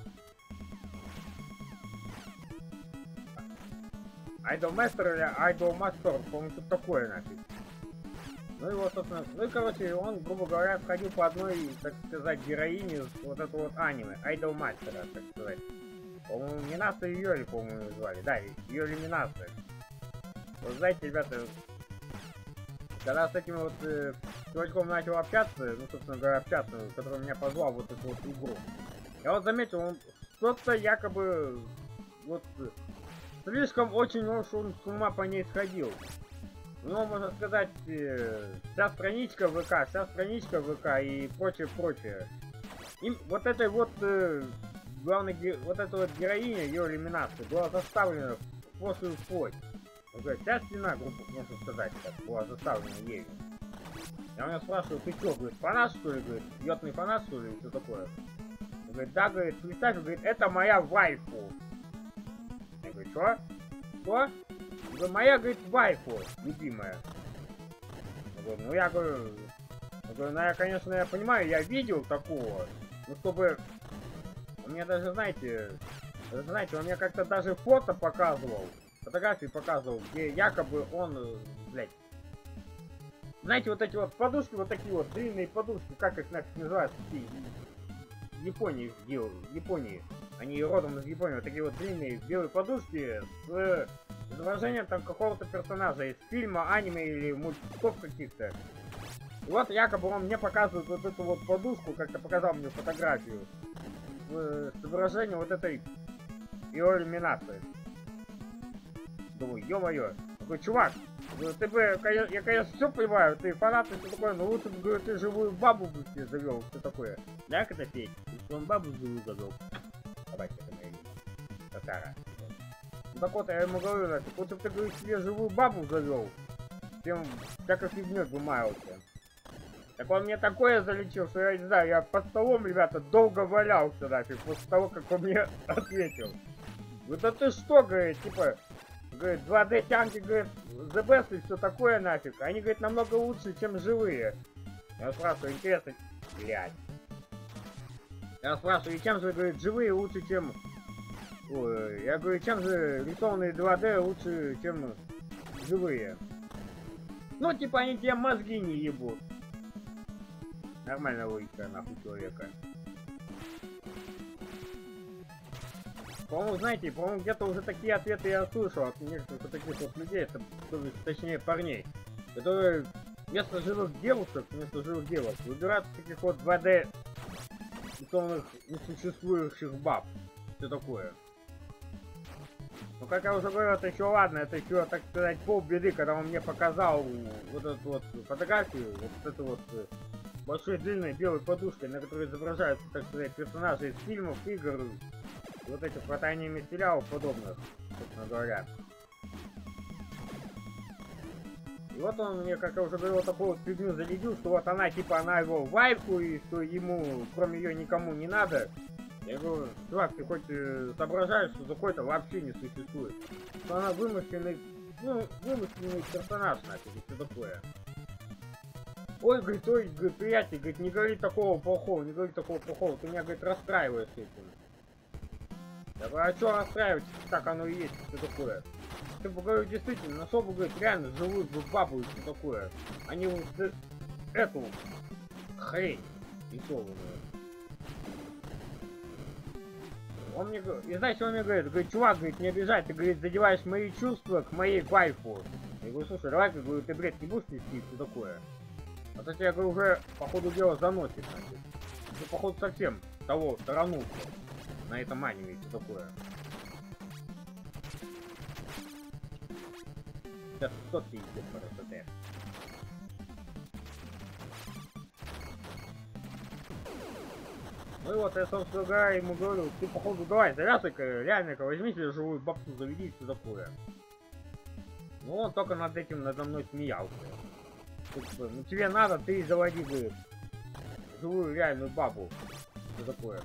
Idol Master или Idol Master, по-моему, что-то такое нафиг. Ну и вот, собственно, ну и короче, он, грубо говоря, сходил по одной, так сказать, героине вот этого вот аниме, Idol Master, так сказать. По-моему, Минаса ее или, по-моему, звали. Да, ее или Минаса. Вот знаете, ребята, когда с этим вот чувачком начал общаться, ну, собственно говоря, общаться, который меня позвал в вот эту вот игру, я вот заметил, он что-то якобы вот слишком очень уж он с ума по ней сходил. Ну, можно сказать, вся страничка ВК и прочее. И вот этой вот главной, вот эта вот героиня, ее элиминация, была заставлена в прошлую вплоть. Вся стена, грубо можно сказать, так, была заставлена ею. Я у меня спрашиваю, ты что, говорит, фанат что ли, говорит, йотный фанат что ли, что такое? Он говорит, да, говорит, представь, говорит, это моя вайфу. Я говорю, что? Что? Я говорю, моя, говорит, вайфу, любимая. Я говорю, ну я говорю, ну я, конечно, я понимаю, я видел такого, но чтобы... Он мне даже, знаете, он мне как-то даже фото показывал, фотографии показывал, где якобы он, блядь, знаете, вот эти вот подушки, вот такие вот длинные подушки, как их нафиг называют, в Японии делают, в Японии, они родом из Японии, вот такие вот длинные белые подушки с изображением там какого-то персонажа из фильма, аниме или мультиков каких-то. И вот якобы он мне показывает вот эту вот подушку, как-то показал мне фотографию, с изображением вот этой ее иллюминации. Думаю, ё-моё, Такой, чувак, ну, ты бы, я, конечно, все понимаю, ты фанат и все такое, но лучше бы, говорю, ты живую бабу бы себе завел, все такое. Да, Котофей? Если он бабу живую завел. Давайте, это моя татара. Ну так вот, я ему говорю, нафиг, лучше бы ты, говорю, себе живую бабу завел, чем всякой фигней вымаялся. Так он мне такое залечил, что я не знаю, я под столом, ребята, долго валялся, нафиг, после того, как он мне ответил. Говорит, да ты что, говорит, типа, говорит, 2D тянки, говорит, the best и все такое нафиг. Они, говорит, намного лучше, чем живые. Я спрашиваю, интересно, блядь. Я спрашиваю, и чем же, говорит, живые лучше, чем... Ой, я говорю, чем же рисованные 2D лучше, чем живые? Ну, типа, они тебе мозги не ебут. Нормальная логика, нахуй, человека. По-моему, знаете, по-моему, где-то уже такие ответы я слышал от некоторых вот таких вот людей, это, точнее, парней, которые вместо живых девушек, выбирают таких вот 2D рисованных несуществующих баб. Все такое. Ну, как я уже говорил, это еще ладно, это еще, так сказать, полбеды, когда он мне показал вот эту вот фотографию, вот эту вот большой длинной белой подушкой, на которой изображаются, так сказать, персонажи из фильмов, игр, вот этих вот аниме сериалов подобных, собственно говоря. И вот он мне, как я уже говорил, такую вот фигню зарядил, что вот она, типа, она его вайфу, и что ему, кроме ее, никому не надо. Я говорю, чувак, ты хоть соображаешь, что такой-то вообще не существует. Что она вымышленный, ну, вымышленный персонаж, нафиг, и все такое. Ой, говорит, приятель, говорит, не говори такого плохого, не говори такого плохого, ты меня, говорит, расстраиваешь этим. Я говорю, а что расстраивать, так оно и есть, все такое. Ты бы, говорю, действительно, нашел бы, говорит, реально живую бы бабу и все такое. А не вот эту хрень рисованную. Он мне говорит, и знаешь, что он мне говорит? Говорит, чувак, говорит, не обижай, ты, говорит, задеваешь мои чувства к моей вайфу. Я говорю, слушай, давай, говорю, ты, блядь, не будешь нести и все такое. А то я говорю, уже, по ходу дела, заносит, значит. Ну, походу, совсем того сторону на этом аниме и все такое. Сейчас кто ты идет по РТТ? Ну и вот я, собственно говоря, ему говорю, ты, походу, давай, завязывай-ка, реально-ка, возьми себе живую бабку, заведи и все такое. Ну, он только над этим надо мной смеялся. Типа, ну тебе надо, ты заводи, говорит, живую реальную бабу. Что такое?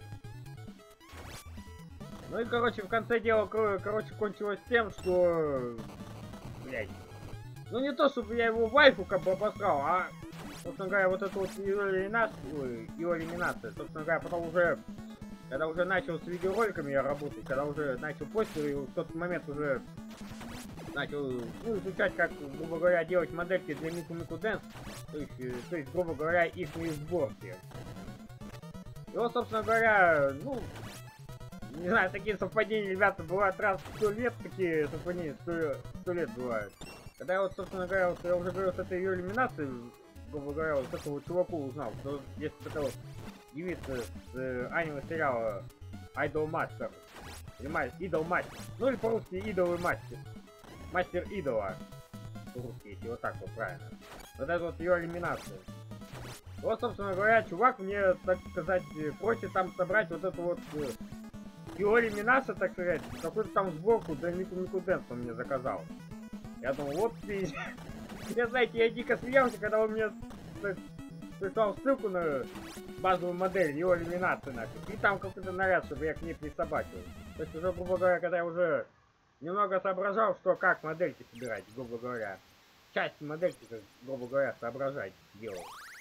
Ну и, короче, в конце дела, короче, кончилось тем, что... Блядь. Ну не то, чтобы я его вайфу как бы обосрал, а... Собственно говоря, вот это вот его элиминация, собственно говоря, потом уже... Когда уже начал с видеороликами я работать, когда уже начал постеры, и в тот момент уже... Начал, ну, изучать, как, грубо говоря, делать модельки для Miku Miku Dance, то есть, грубо говоря, их сборки. И вот, собственно говоря, ну, не знаю, такие совпадения, ребята, бывают раз в 100 лет, такие совпадения, 100 лет бывают. Когда я вот, собственно говоря, вот, я уже говорил с этой ее иллюминацией, грубо говоря, вот этого чуваку узнал, что есть такая вот девица с аниме-сериала Idol Master, или Idol Master, ну или по-русски Идол и Мастер. Мастер идола. По-русски, если вот так вот правильно. Вот это вот ее элиминация. Вот, собственно говоря, чувак мне, так сказать, просит там собрать вот эту вот его элиминацию, так сказать, какую-то там сборку для Miku Miku Dance он мне заказал. Я думал, вот ты... Я, знаете, я дико смеялся, когда он мне прислал ссылку на базовую модель его элиминации нафиг. И там какой-то наряд, чтобы я к ней присобачил. То есть уже, грубо говоря, когда я уже немного соображал, что как модельки собирать, грубо говоря. Части модельки, грубо говоря, соображать делал.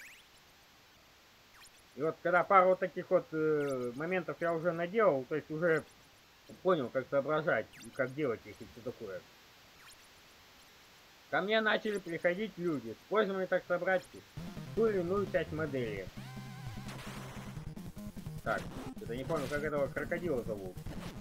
И вот когда пару вот таких вот моментов я уже наделал, то есть уже понял, как соображать и как делать их и все такое. Ко мне начали приходить люди с просьбами так собрать ту или иную часть модели. Так, что-то не помню, как этого крокодила зовут.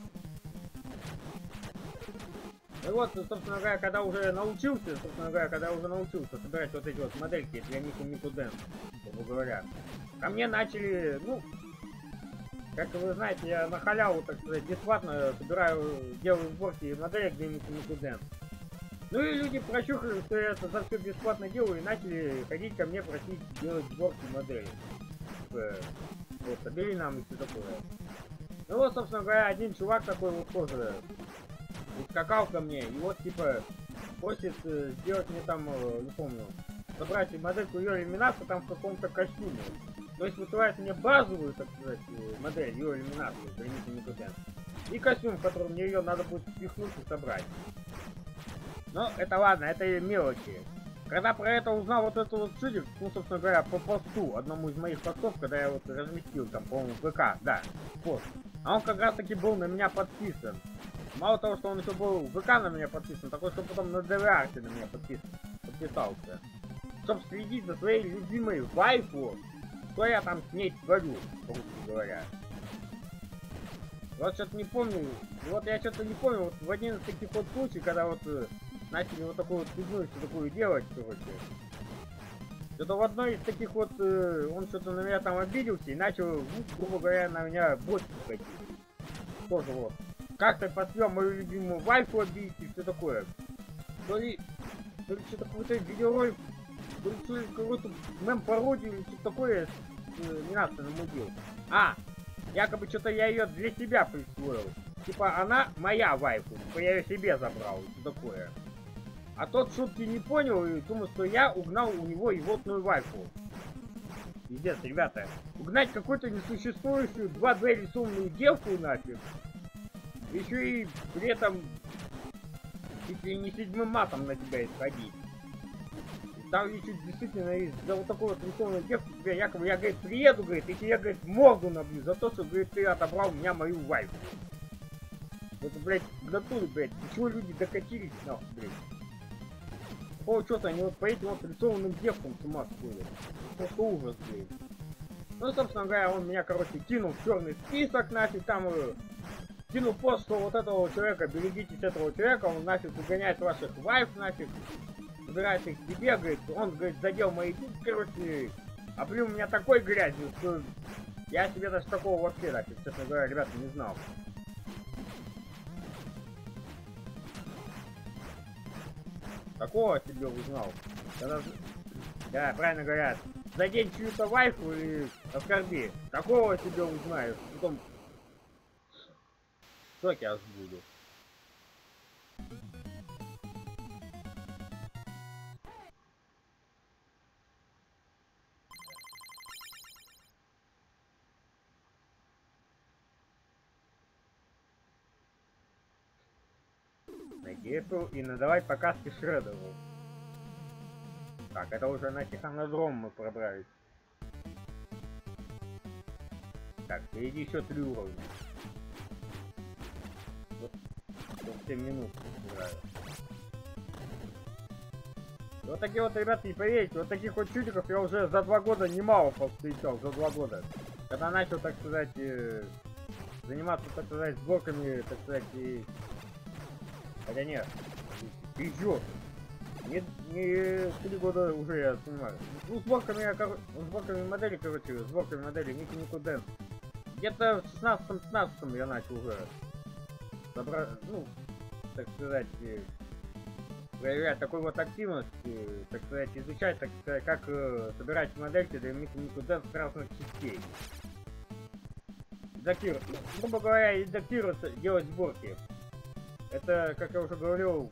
Ну вот, собственно говоря, когда уже научился собирать вот эти вот модельки для Miku Miku Dance, грубо говоря, ко мне начали, ну, как вы знаете, я на халяву, так сказать, бесплатно собираю, делаю сборки моделек для Miku Miku Dance. Ну и люди прочухали, что я это за все бесплатно делаю, и начали ходить ко мне просить делать сборки моделей. Типа, вот, собери нам и все такое. Ну вот, собственно говоря, один чувак такой вот тоже скакал ко мне, и вот типа просит сделать мне там, не помню, собрать модельку ее иллюминации там в каком-то костюме. То есть высылает мне базовую, так сказать, модель ее иллюминации, извините, никуда. И костюм, в который мне ее надо будет впихнуть и собрать. Но это ладно, это мелочи. Когда про это узнал вот этот вот чудик, ну, собственно говоря, по посту, одному из моих постов, когда я вот разместил там, по-моему, ВК, да, пост. А он как раз таки был на меня подписан. Мало того, что он еще был в ВК на меня подписан, такой, что потом на ДВР на меня подписался. Чтоб следить за своей любимой вайфу, что я там с ней творю, по-русски говоря. Вот что-то не помню, вот я что-то не помню, вот в один из таких вот случаев, когда вот начали вот такую вот фигню все такую делать, короче. Что-то в одной из таких вот, он что-то на меня там обиделся и начал, ну, грубо говоря, на меня бочку ходить. Тоже вот. Как-то посмел мою любимую вайфу обидеть и все такое. То ли что-то какой-то видеоролик, то ли какой-то мем-пародию или что-то такое не надо намудил. А, якобы что-то я ее для себя присвоил. Типа она моя вайфу, типа я ее себе забрал и все такое. А тот шутки не понял и думал, что я угнал у него еготную вайфу. Пиздец, ребята. Угнать какую-то несуществующую 2D рисованную девку нафиг. Еще и при этом чуть ли не 7-м матом на тебя исходить. И там еще действительно за вот такую вот рисованную девку тебя якобы, я, говорит, приеду, говорит, и тебе, говорит, морду набью за то, что, говорит, ты отобрал у меня мою вайфу. Это, блядь, в натуре, блядь, до чего люди докатились, нахуй, блядь. О, что-то они вот по этим вот рисованным девкам с ума сходят. Просто ужас, блин. Ну, собственно говоря, он меня, короче, кинул в черный список, нафиг, там кинул пост, что вот этого человека, берегитесь этого человека, он нафиг угоняет ваших вайф, нафиг, собирает их к себе, говорит, он, говорит, задел мои деньги, короче, облил меня такой грязью, что я себе даже такого вообще, нафиг, честно говоря, ребята, не знал. Такого себе узнал. Когда... Да, правильно говорят. Задень чью-то вайфу и оскорби. Такого себе узнаешь. Потом... В шоке аж буду. Найди эту и надавай показки Шредеру. Так, это уже на технодром мы пробрались. Так, впереди еще 3 уровня. Вот 7 минут собираю. Вот такие вот, ребята, не поверите, вот таких вот чудиков я уже за 2 года немало повстречал, за 2 года. Когда начал, так сказать, заниматься, так сказать, сборками, так сказать, и... Хотя нет, ты чё? Не 3 года уже я снимаю. Ну, сборками моделей, короче, сборками моделей Нику Дэнс. Где-то в 16-17 я начал уже ну, так сказать, проявлять такой вот активность, так сказать, изучать, так сказать, как собирать модельки для Нику Дэнс с разных частей. Грубо говоря, редактировать, делать сборки. Это, как я уже говорил,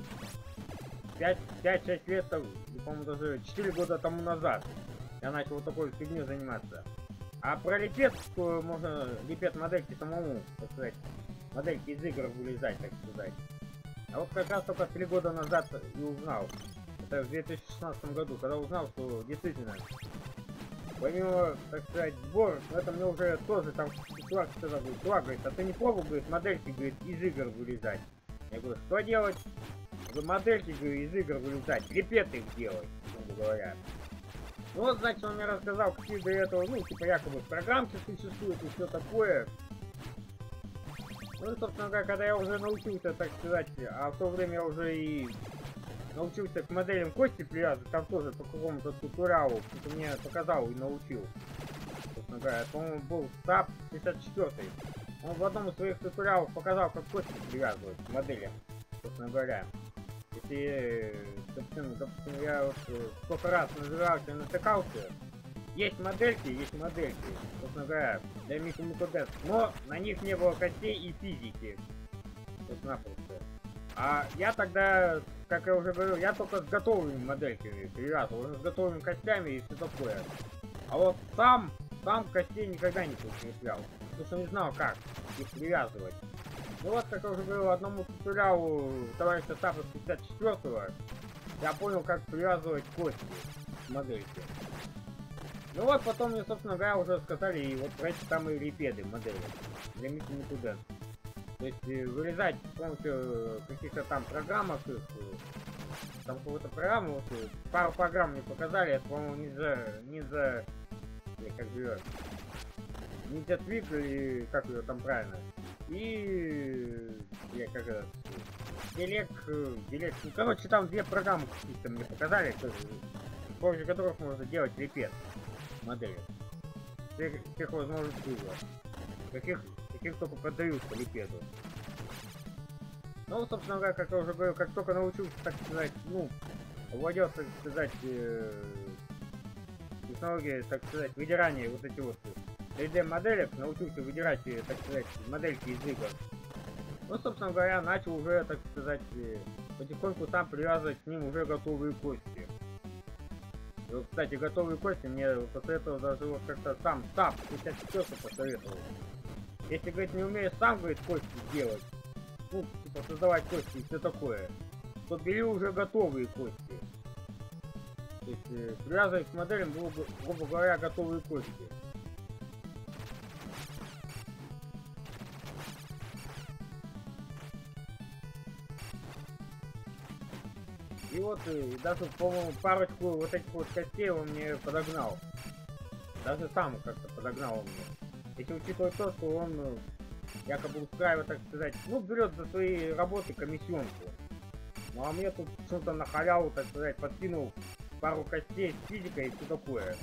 5-6 лет, по-моему, даже 4 года тому назад я начал вот такой фигней заниматься. А про лепет, что можно лепет модельки самому, так сказать, модельки из игр вылезать, так сказать. А вот как раз только 3 года назад и узнал. Это в 2016 году, когда узнал, что действительно, помимо, так сказать, сбор, это мне уже тоже там чувак сказал, говорит, а ты не пробовал, говорит, модельки, говорит, из игр вылезать. Я говорю, что делать? Я говорю, модельки, говорю, из игр вылезать, репеты их делать, грубо говоря. Ну вот, значит, он мне рассказал, какие до этого, ну, типа, якобы программки существуют и все такое. Ну и, собственно говоря, когда я уже научился, так сказать, а в то время я уже и научился к моделям кости привязывать, там тоже по какому-то туториалу, кто мне показал и научил. Собственно говоря, по-моему, был САП 54. Он в одном из своих туториалов показал, как кости привязывать к моделям, собственно говоря. Если если, допустим, я вот сколько раз нажирался и натыкался, есть модельки, собственно говоря, для Микумикудес, но на них не было костей и физики, просто-напросто. А я тогда, как я уже говорил, я только с готовыми модельками привязывал, уже с готовыми костями и все такое. А вот сам костей никогда не прикреплял, потому что не знал, как их привязывать. Ну вот, как я уже говорил, одному туториалу товарища Сапа 54-го я понял, как привязывать кости к модельке. Ну вот, потом мне, собственно говоря, уже сказали и вот про эти самые репеды модели для Микумикудес. То есть вырезать с помощью каких-то там программок, там какую-то программу, вот, пару программ мне показали, это, по-моему, Ninja Twig или как ее там правильно. И Дилек, ну, короче, там две программы какие-то мне показали, с помощью которых можно делать репет модели. Всех возможностей было. Каких только продают по репеду. Ну, собственно говоря, как я уже говорил, как только научился, так сказать, ну, владел, так сказать, технологией, так сказать, выдирания вот эти вот 3D моделек, научился выдирать, так сказать, модельки из игр. Ну, собственно говоря, начал уже, так сказать, потихоньку там привязывать к ним уже готовые кости. И вот, кстати, готовые кости мне посоветовал даже вот как-то сам Сап 54 посоветовал. Если, говорит, не умеешь сам, говорит, кости делать, ну, типа создавать кости и все такое, то бери уже готовые кости. То есть привязывать к моделям, грубо говоря, готовые кости. И вот даже, по-моему, парочку вот этих вот костей он мне подогнал. Даже сам как-то подогнал он мне. Если учитывать то, что он якобы устраивает, так сказать, ну, берет за свои работы комиссионку. Ну, а мне тут что-то на халяву, так сказать, подкинул пару костей с физикой и все такое.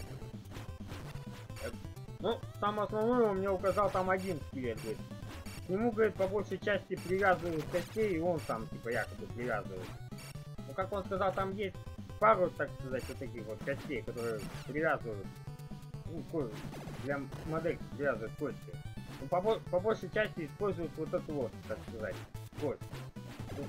Ну, самое основное он мне указал там один скелет, говорит. К нему, говорит, по большей части привязывают костей, и он сам, типа, якобы привязывает. Ну, как он сказал, там есть пару, так сказать, вот таких вот костей, которые привязывают, ну, для модельки привязывают кости. Ну, по большей части используют вот эту вот, так сказать, кость. Ну,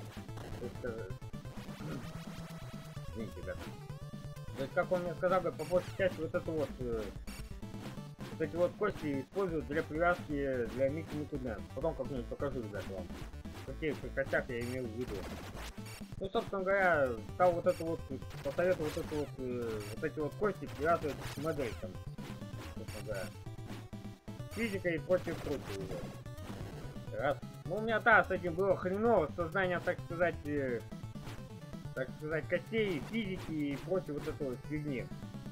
извините, да. То есть, как он мне сказал, по большей части вот эту вот, вот эти вот кости используют для привязки для Микумикудес. Потом как-нибудь покажу, ребят, вам. Какие костях я имел в виду. Ну, собственно говоря, стал вот это вот, посоветовал вот эти вот кости привязывать к моделькам. Собственно говоря. Физика и прочее уже. Раз. Ну, у меня, да, с этим было хреново, создание, так сказать, костей, физики и прочее вот этого фигни.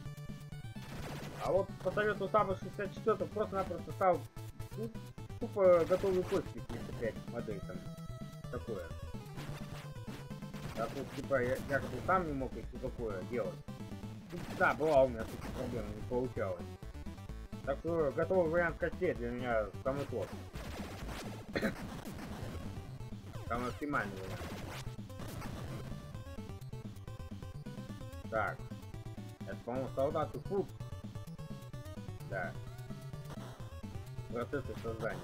А вот по совету Саба 64 просто-напросто стал, ну, тупо готовые кости прикреплять моделькам. Такое. А тут, типа, я якобы сам не мог и все такое делать. Ну, да, была у меня тут проблема, не получалось. Так что готовый вариант костей для меня самый тот. Самый оптимальный вариант. Так. Это, по-моему, солдат и фрукт. Да. Процессы создания.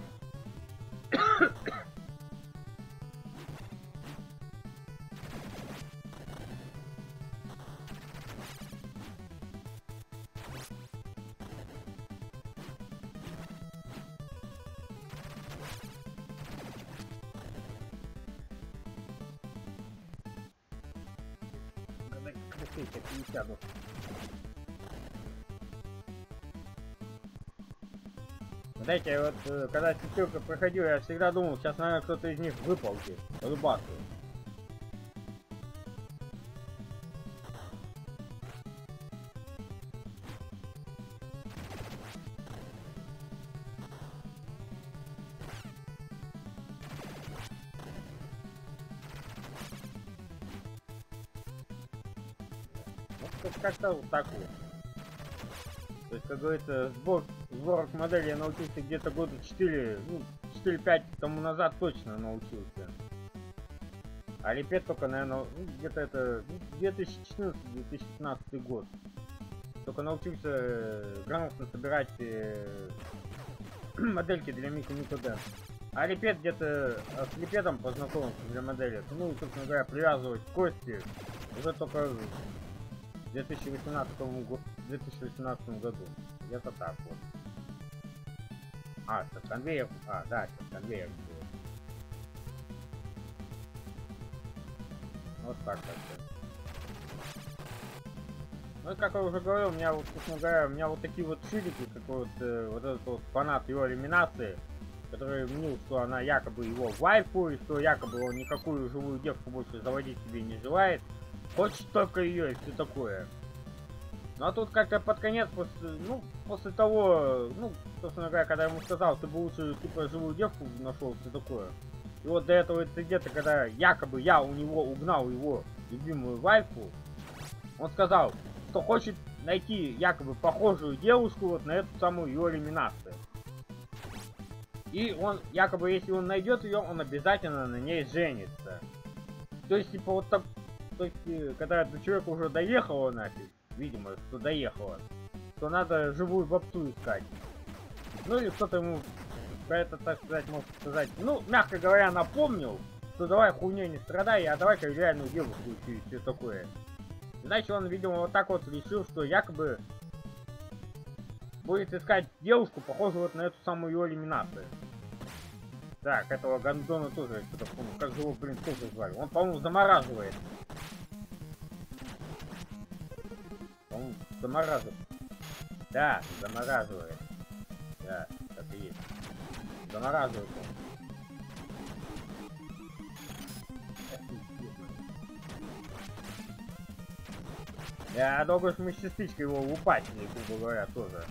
Знаете, вот когда сетилка проходил, я всегда думал, сейчас, наверное, кто-то из них выползет, рыбаку. Вот как-то вот так вот. То есть, как говорится, сборок модели я научился где-то года 4, ну, 4-5 тому назад точно научился. А Липет только, наверное, ну, где-то это 2014-2015 год. Только научился грамотно собирать модельки для Мику Дэнс. А Липет где-то с Липетом познакомился для модели. Ну и, собственно говоря, привязывать кости уже только в 2018 году. Где-то так вот. А, сейчас конвейер. А, да, сейчас конвейер. Вот так как-то. Ну и как я уже говорил, у меня вот, собственно говоря, у меня вот такие вот шилики, как вот, вот этот вот фанат его элиминации, который мнил, что она якобы его вайфу, и что якобы он никакую живую девку больше заводить себе не желает, хочет только ее и все такое. Ну а тут как-то под конец, после того, ну, собственно говоря, когда я ему сказал, ты бы лучше типа живую девку нашел, все такое. И вот до этого инцидента, когда якобы я у него угнал его любимую вайфу, он сказал, что хочет найти якобы похожую девушку вот на эту самую ее элиминацию. И он, якобы, если он найдет ее, он обязательно на ней женится. То есть, типа, вот так, то есть, когда до человека уже доехало нафиг, видимо, что доехало, то надо живую бабцу искать. Ну или кто-то ему про это, так сказать, может сказать, ну, мягко говоря, напомнил, что давай хуйней не страдай, а давай-ка реальную девушку ищи и все такое. Иначе он, видимо, вот так вот решил, что якобы будет искать девушку, похожую вот на эту самую ее элиминацию. Так, этого Гандона тоже, я что-то помню, как же его, блин, тоже звали. Он, по-моему, замораживает. По-моему, замораживает. Да, замораживает. Да, так и есть. Замораживает он. Я думаю, что мы с частичкой его упачили, грубо говоря, тоже.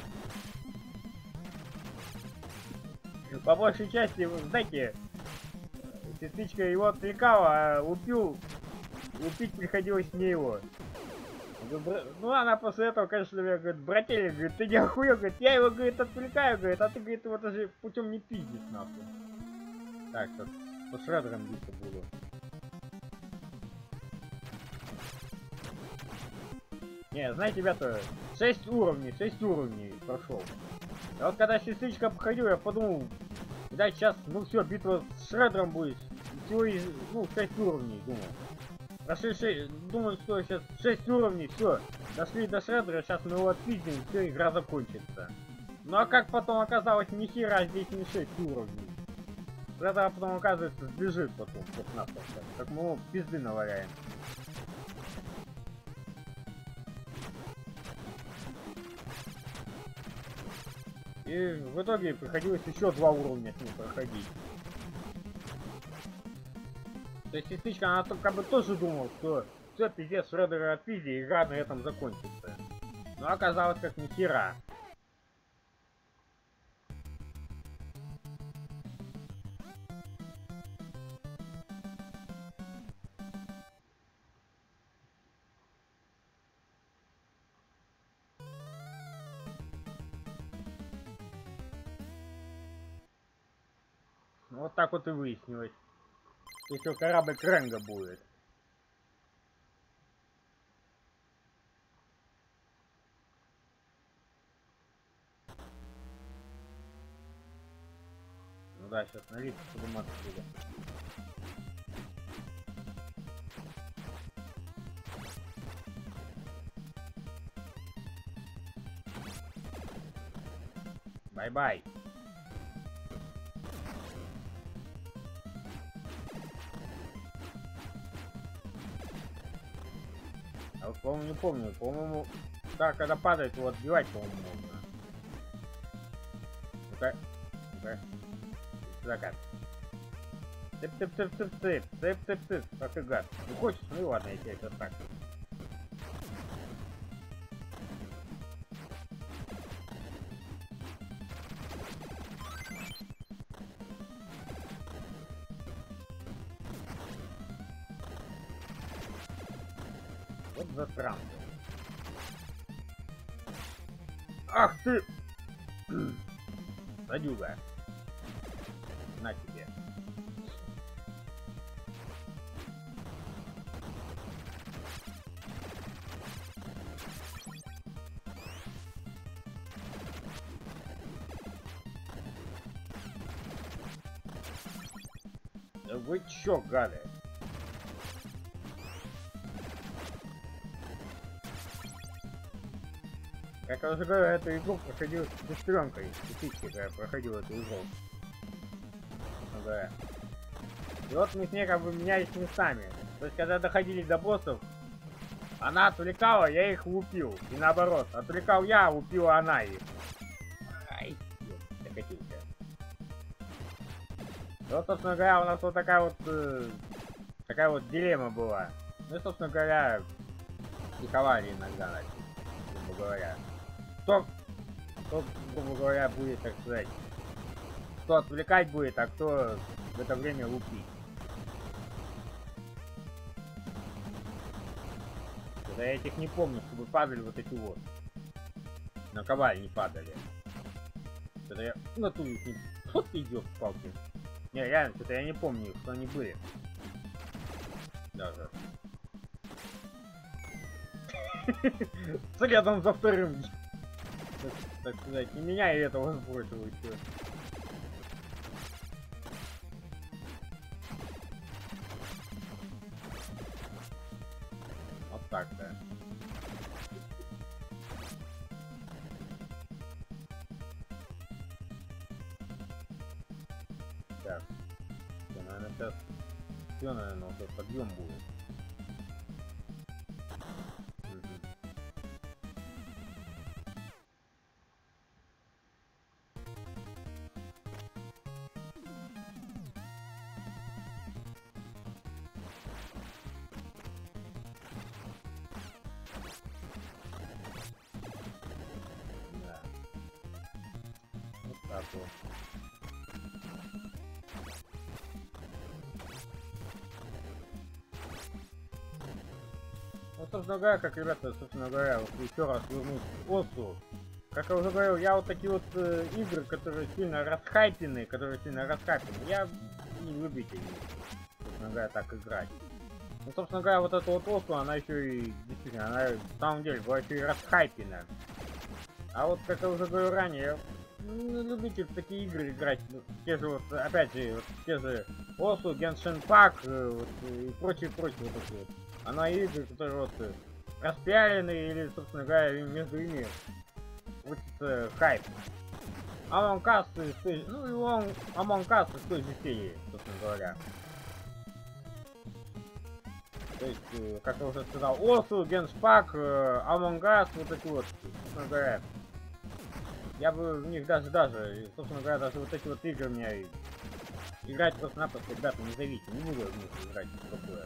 По большей части, знаете, частичка его отвлекала, а лупить приходилось не его. Ну, она после этого, конечно, мне говорит, братель, говорит, ты не охуел, говорит, я его, говорит, отвлекаю, говорит, а ты, говорит, его даже путем не пиздишь, нахуй. Так, сейчас по шредерам биться буду. Не, знаете, ребята, 6 уровней прошел. А вот когда сестричка обходил, я подумал, видать, сейчас, ну все, битва с шредером будет. Всего из, ну, 6 уровней, думал. Прошли 6, думаю, что сейчас 6 уровней, все. Дошли до шредера, сейчас мы его отпиздим, все, игра закончится. Ну а как потом оказалось, ни хера здесь не 6 уровней. Шредер потом, оказывается, сбежит потом, просто-напросто. Как мы его пизды наваляем. И в итоге приходилось еще 2 уровня с ним проходить. То есть сестричка, она как бы тоже думала, что все, пиздец, Шредера отпизди, игра на этом закончится. Но оказалось, как ни хера. Вот так вот и выяснилось. Еще корабль Крэнга будет. Ну да, сейчас налить, подниматься буду. Бай-бай. А вот, по-моему, не помню. По-моему, да, когда падает, его отбивать, по-моему, можно. Ну-ка. Ну-ка. Закат. Цып-цып-цып-цып-цып. Цып-цып-цып. Ах ты гад. Не хочешь? Ну и ладно, я тебе это так. Вот засранцы. Ах ты! Садюга. На тебе. Вы чё, гады? Как я уже говорю, эту игру проходил с сестренкой, когда я проходил эту игру. Да. И вот мы с ней как бы менялись местами. То есть, когда доходили до боссов, она отвлекала, я их лупил. И наоборот, отвлекал я, лупила она их. Ай, докатился. Вот, собственно говоря, у нас вот такая вот дилемма была. Ну и, собственно говоря, психовали иногда, грубо говоря. Кто, грубо говоря, будет, так сказать, кто отвлекать будет, а кто в это время лупить. Да я этих не помню, чтобы падали вот эти вот. На коваль не падали. Это я на ту их не... Вот ты идёт, палки. Не, реально, что-то я не помню, что они были. Даже. Следом за вторым. Так сказать, не меня и этого сбросил еще. Вот так-то. Так. Все, наверное, сейчас... Все, наверное, вот этот подъем будет. Да. Вот так вот. Ну, собственно говоря, как, ребята, собственно говоря, вот еще раз вернусь к Осу. Как я уже говорил, я вот такие вот игры, которые сильно расхайпены, я не любитель, собственно говоря, так играть. Ну, собственно говоря, вот эта вот Осу, она еще и, действительно, она в самом деле была еще и расхайпена. А вот, как я уже говорил ранее, я не любитель в такие игры играть. Ну, те же вот, опять же, вот, те же Осу, Genshin Impact, вот, и прочие вот эти вот. Она игры, которые вот распиарены или, собственно говоря, между ими учится хайп. Among Us, ну и он Among Us из той же серии, собственно говоря. То есть, как я уже сказал, Осу, Геншпак, Among Us, вот эти вот, собственно говоря. Я бы в них даже, собственно говоря, даже вот эти вот игры меня играть просто-напросто, ребята, не зовите, не буду в них играть в такое.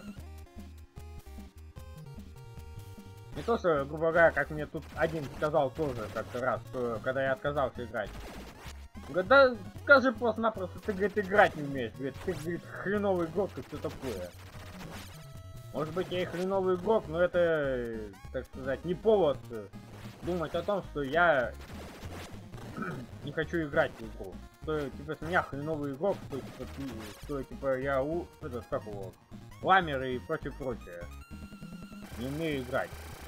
Не то, что, грубо говоря, как мне тут один сказал тоже как-то раз, что, когда я отказался играть. Говорит, да скажи просто-напросто, ты, говорит, играть не умеешь. Говорит, ты, говорит, хреновый игрок и все такое. Может быть, я и хреновый игрок, но это, так сказать, не повод думать о том, что я не хочу играть в игру. Что, типа, с меня хреновый игрок, что типа, я этот, как его, ламер и прочее. Не умею играть.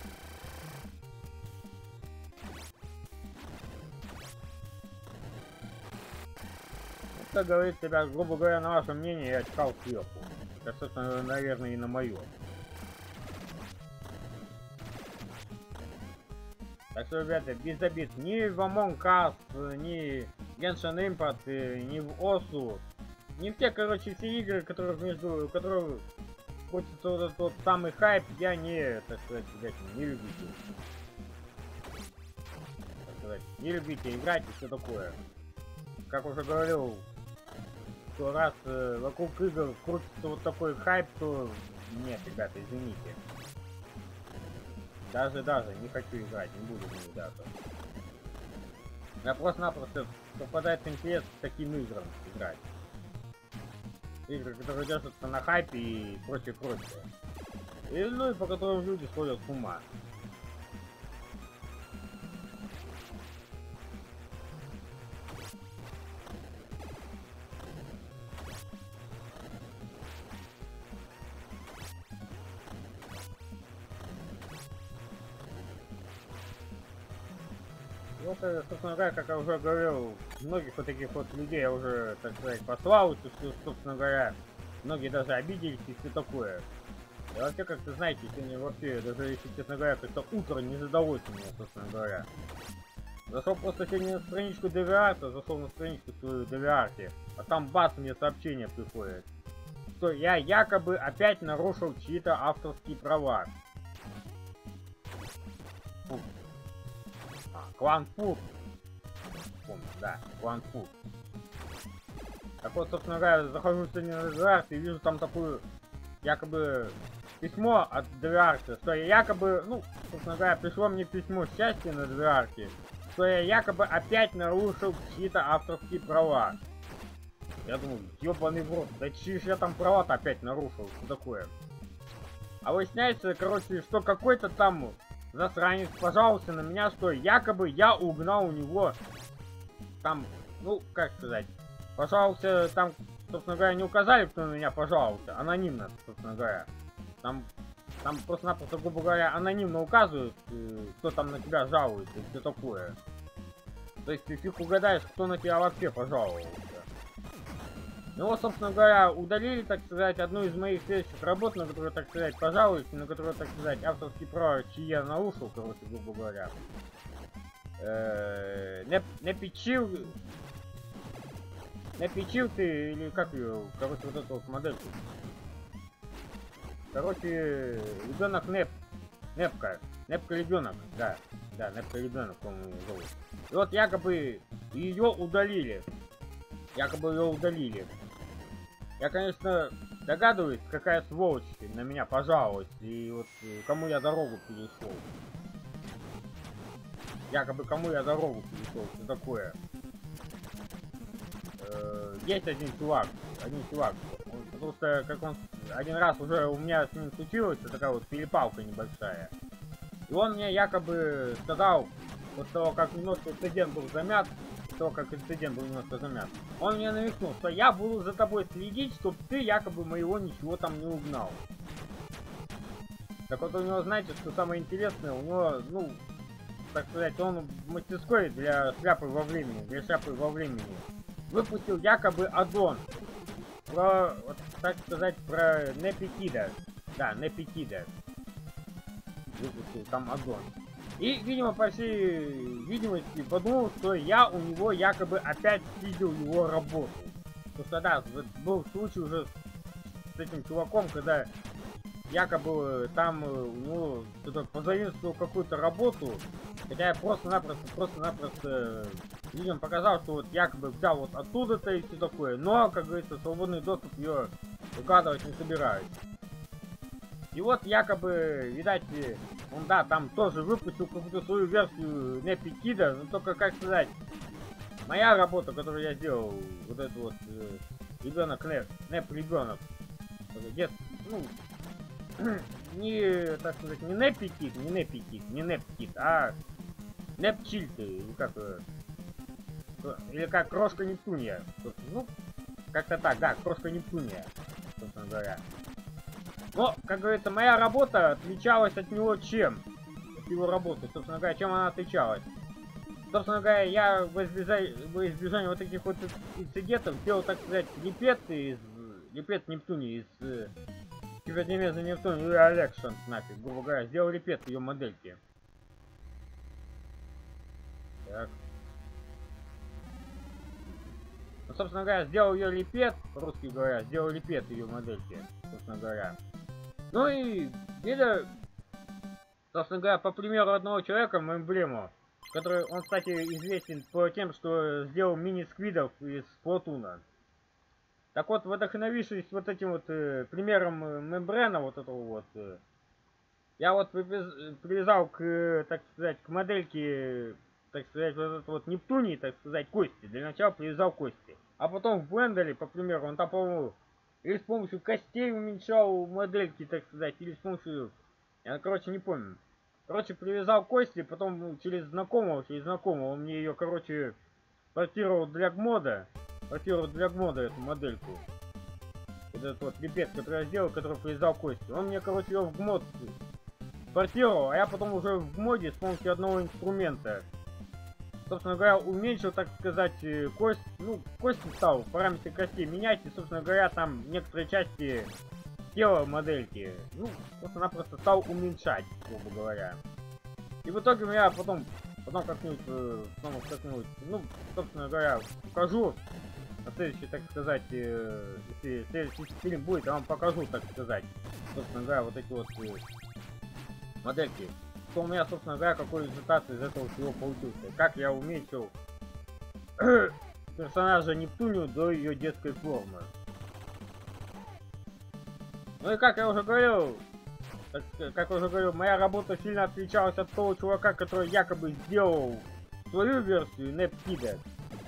Как говорит, ребят, грубо говоря, на ваше мнение, я читал сверху. Это, собственно, наверное, и на мое. Так что, ребята, без обид. Ни в Among Us, ни в Genshin Impact, ни в Осу, ни в те, короче, все игры, которые хочется вот этот вот самый хайп, я не, так сказать, ребята, не любитель. Так сказать, не любите играть и все такое. Как уже говорил, что раз вокруг игр крутится вот такой хайп, то нет, ребята, извините. Даже не хочу играть, не буду в них даже. Я просто-напросто попадает интерес к таким играм играть. Игры, которые держатся на хайпе и прочее. И, ну и по которым люди сходят с ума. Вот, собственно говоря, как я уже говорил, многих вот таких вот людей я уже, так сказать, послал, собственно говоря, Многие даже обиделись и все такое. И вообще, как вы знаете, сегодня вообще, даже если, честно говоря, как-то утро не задалось мне, собственно говоря. Зашел просто сегодня на страничку DeviantArt, зашел на страничку свою DeviantArt, а там бац, мне сообщение приходит, что я якобы опять нарушил чьи-то авторские права. Клан Фур. Помню, да, Клан Фур. Так вот, собственно говоря, захожу сегодня на DeviantArt и вижу там такую якобы письмо от DeviantArt, что я якобы, ну, собственно говоря, пришло мне письмо счастья на DeviantArt, что я якобы опять нарушил чьи-то авторские права. Я думаю, ёбаный в рот, да чьи ж я там права-то опять нарушил, что такое? А выясняется, короче, что какой-то там засранец пожаловался на меня, что якобы я угнал у него там, ну, как сказать, пожаловался там, собственно говоря, не указали, кто на меня пожаловался, анонимно, собственно говоря. Там просто-напросто, грубо говоря, анонимно указывают, кто там на тебя жалуется и все такое. То есть ты фиг угадаешь, кто на тебя вообще пожаловался. Ну вот, собственно говоря, удалили, так сказать, одну из моих следующих работ, на которую, так сказать, пожалуюсь, на которую, так сказать, авторские права, чьи я нарушил, короче, грубо говоря. Напечил ты, или как ее, короче, вот эту вот модельку. Короче, ребенок Непка ребенок, да, Непка ребенок, по-моему, зовут. И вот якобы ее удалили. Я, конечно, догадываюсь, какая сволочь на меня пожаловалась, и вот кому я дорогу перешел. Якобы кому я дорогу перешел, что такое. Есть один чувак, потому что, как он один раз уже у меня с ним случилась такая вот перепалка небольшая. И он мне якобы сказал, после того, как немножко инцидент был замят, он мне намекнул, что я буду за тобой следить, чтобы ты якобы моего ничего там не угнал. Так вот у него, знаете, что самое интересное, у него, ну, так сказать, он в мастерской для шляпы во времени, выпустил якобы аддон про, вот, так сказать, про Непикида. Да, Непикида. Выпустил там аддон. И, видимо, по всей видимости, подумал, что я у него якобы опять видел его работу. Потому что, да, был случай уже с этим чуваком, когда якобы там у него кто-то позаимствовал какую-то работу, хотя я просто-напросто людям показал, что вот якобы взял вот оттуда-то и все такое, но, как говорится, свободный доступ ее выкладывать не собираюсь. И вот якобы, видать, он, да, там тоже выпустил какую-то свою версию Непикида, но только, как сказать, моя работа, которую я сделал, вот это вот ребенок Неп ребенок, ну, не, так сказать, не Непкит, а Непчильд, или как Крошка Нептуния. Ну, как-то так, да, Крошка Нептуния, собственно говоря. Но, как говорится, моя работа отличалась от него чем? От его работы, собственно говоря, чем она отличалась? Собственно говоря, я во избежание вот таких вот инцидентов сделал, так сказать, лепет Нептунии из Кибернемеза Нептуния или Алекшн, нафиг, грубо говоря, сделал лепет ее модельки. Так. Ну, собственно говоря, сделал ее лепет, по-русски говоря, сделал лепет ее модельки, собственно говоря. Ну и видно, собственно говоря, по примеру одного человека, эмблему, который, он, кстати, известен по тем, что сделал мини-сквидов из Платуна. Так вот, вдохновившись вот этим вот примером мембрена, вот этого вот, я вот привязал к, так сказать, к модельке, так сказать, вот этот вот Нептуний, так сказать, кости. Для начала привязал кости. А потом в блендере, по примеру, он там, по-моему, или с помощью костей уменьшал модельки, так сказать, или с помощью... Я, короче, не помню. Короче, привязал кости, потом через знакомого он мне ее, короче, портировал для гмода. Эту модельку. Вот этот вот лепет, который я сделал, который привязал кости. Он мне, короче, ее в гмод портировал, а я потом уже в гмоде с помощью одного инструмента собственно говоря, уменьшил, так сказать, кость, ну, кости стал, параметры костей менять, и, собственно говоря, там некоторые части тела модельки, ну, просто-напросто стал уменьшать, грубо говоря. И в итоге я потом как-нибудь, ну, собственно говоря, покажу, на следующий, так сказать, если следующий фильм будет, я вам покажу, так сказать, собственно говоря, вот эти вот модельки. Что у меня, собственно говоря, какой результат из этого всего получился. Как я уменьшил персонажа Нептунию до ее детской формы. Ну и как я уже говорил, моя работа сильно отличалась от того чувака, который якобы сделал свою версию Непкида.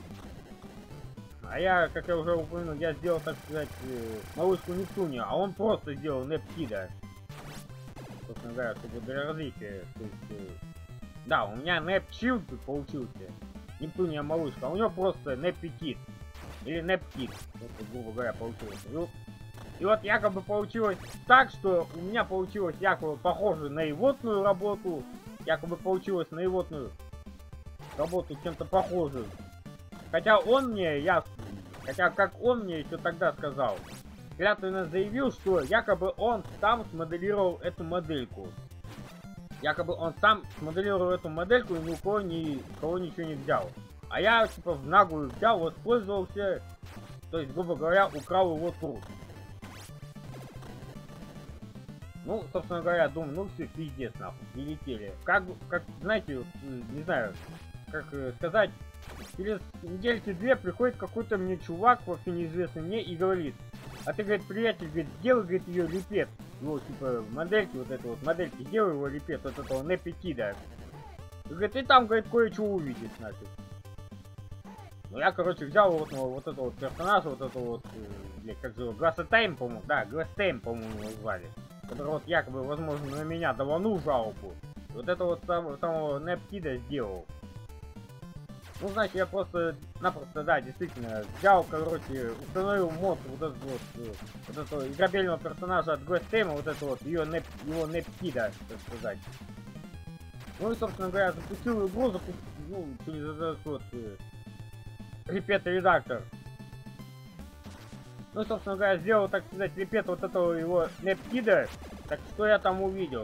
А я, как я уже упомянул, я сделал, так сказать, малышку Нептунию, а он просто сделал Непкида. Собственно говоря, чтобы для развития. То есть, да, у меня Непчилд получился. Нептуния малышка, а у него просто Неппетит. Или Непкид, грубо говоря, получилось. И вот якобы получилось так, что у меня получилось якобы похоже на ивотную работу. Якобы получилось на ивотную работу чем-то похожую. Хотя как он мне еще тогда сказал, клятвенно заявил, что якобы он сам смоделировал эту модельку. Якобы он сам смоделировал эту модельку и ни у кого ничего не взял. А я типа в наглую взял, воспользовался, то есть, грубо говоря, украл его труд. Ну, собственно говоря, думаю, ну все, пиздец, нахуй, не летели. Как, знаете, не знаю, как сказать, через недельки-две приходит какой-то мне чувак, вообще неизвестный мне, и говорит, а ты, говорит, приятель, говорит, сделай, говорит, ее репет. Его, типа, модельки, вот это вот, модельки, сделай его репет, вот этого Непетида. И, говорит, и там, говорит, кое-что увидишь, нафиг. Ну, я, короче, взял вот этого вот персонажа, вот этого вот, как же его, Глассетайм, по-моему, да, Глассетайм, по-моему, его звали. Который вот якобы, возможно, на меня даванул жалобу. Вот это вот самого Непкида сделал. Ну, значит, я просто-напросто, да, действительно, взял, короче, установил мод вот этого играбельного персонажа от Глэстейма, вот это вот, его Непкида, так сказать. Ну и, собственно говоря, запустил игру, ну, через этот вот репет-редактор. Ну, собственно говоря, сделал, так сказать, репет вот этого его Непкида. Так что я там увидел?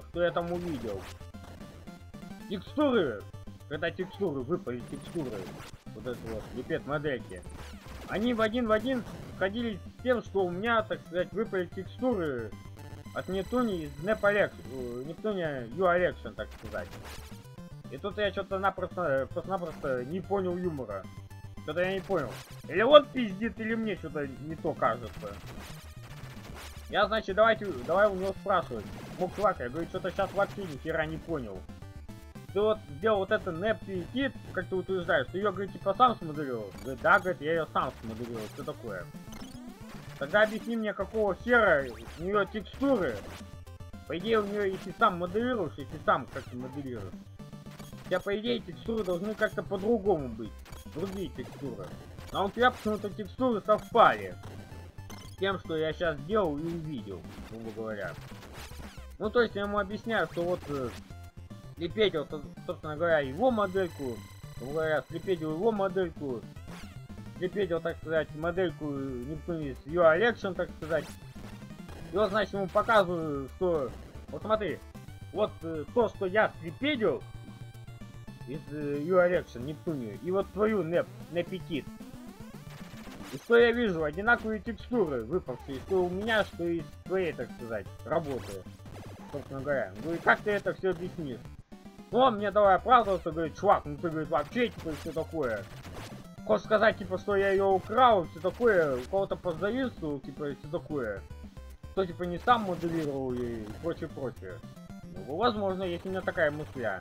Текстуры. Когда текстуры, выпали текстуры. Вот это вот, репет модельки. Они в один сходились с тем, что у меня, так сказать, выпали текстуры от Нептуния из Нептуния U-Election, так сказать. И тут я что-то просто-напросто не понял юмора. Что-то я не понял. Или он пиздит, или мне что-то не то кажется. Я, значит, давай у него спрашивать. Мог чувак, я говорю, что-то сейчас вообще ни хера не понял. Ты вот сделал вот это Непкид, как ты утверждаешь, ты ее, говорит, типа сам смоделировал? Говорит, да, говорит, я ее сам смоделировал, что такое? Тогда объясни мне, какого хера у нее текстуры. По идее, у нее, если сам моделируешь, если сам как-то моделируешь, у тебя, по идее, текстуры должны как-то по-другому быть. Другие текстуры. А у тебя почему-то текстуры совпали с тем, что я сейчас делал и увидел, грубо говоря. Ну, то есть я ему объясняю, что вот слепить, вот, собственно говоря, его модельку, грубо говоря, слепить его модельку, слепить, вот, так сказать, модельку Нептуния с U-Election, так сказать. И вот, значит, ему показываю, что, вот смотри, вот то, что я слепедил из U-Election Нептунию, и вот твою Непетит. И что я вижу? Одинаковые текстуры выпавшие, что у меня, что и с твоей, так сказать, работы. Собственно говоря. Ну и как ты это все объяснишь? Ну, он мне давай оправдываться, говорит, чувак, ну ты, говорит, вообще, типа, все такое. Хочешь сказать, типа, что я ее украл, все такое, у кого-то позависывал, типа, и все такое. Что, типа, не сам моделировал и прочее. Ну, возможно, есть у меня такая мысля.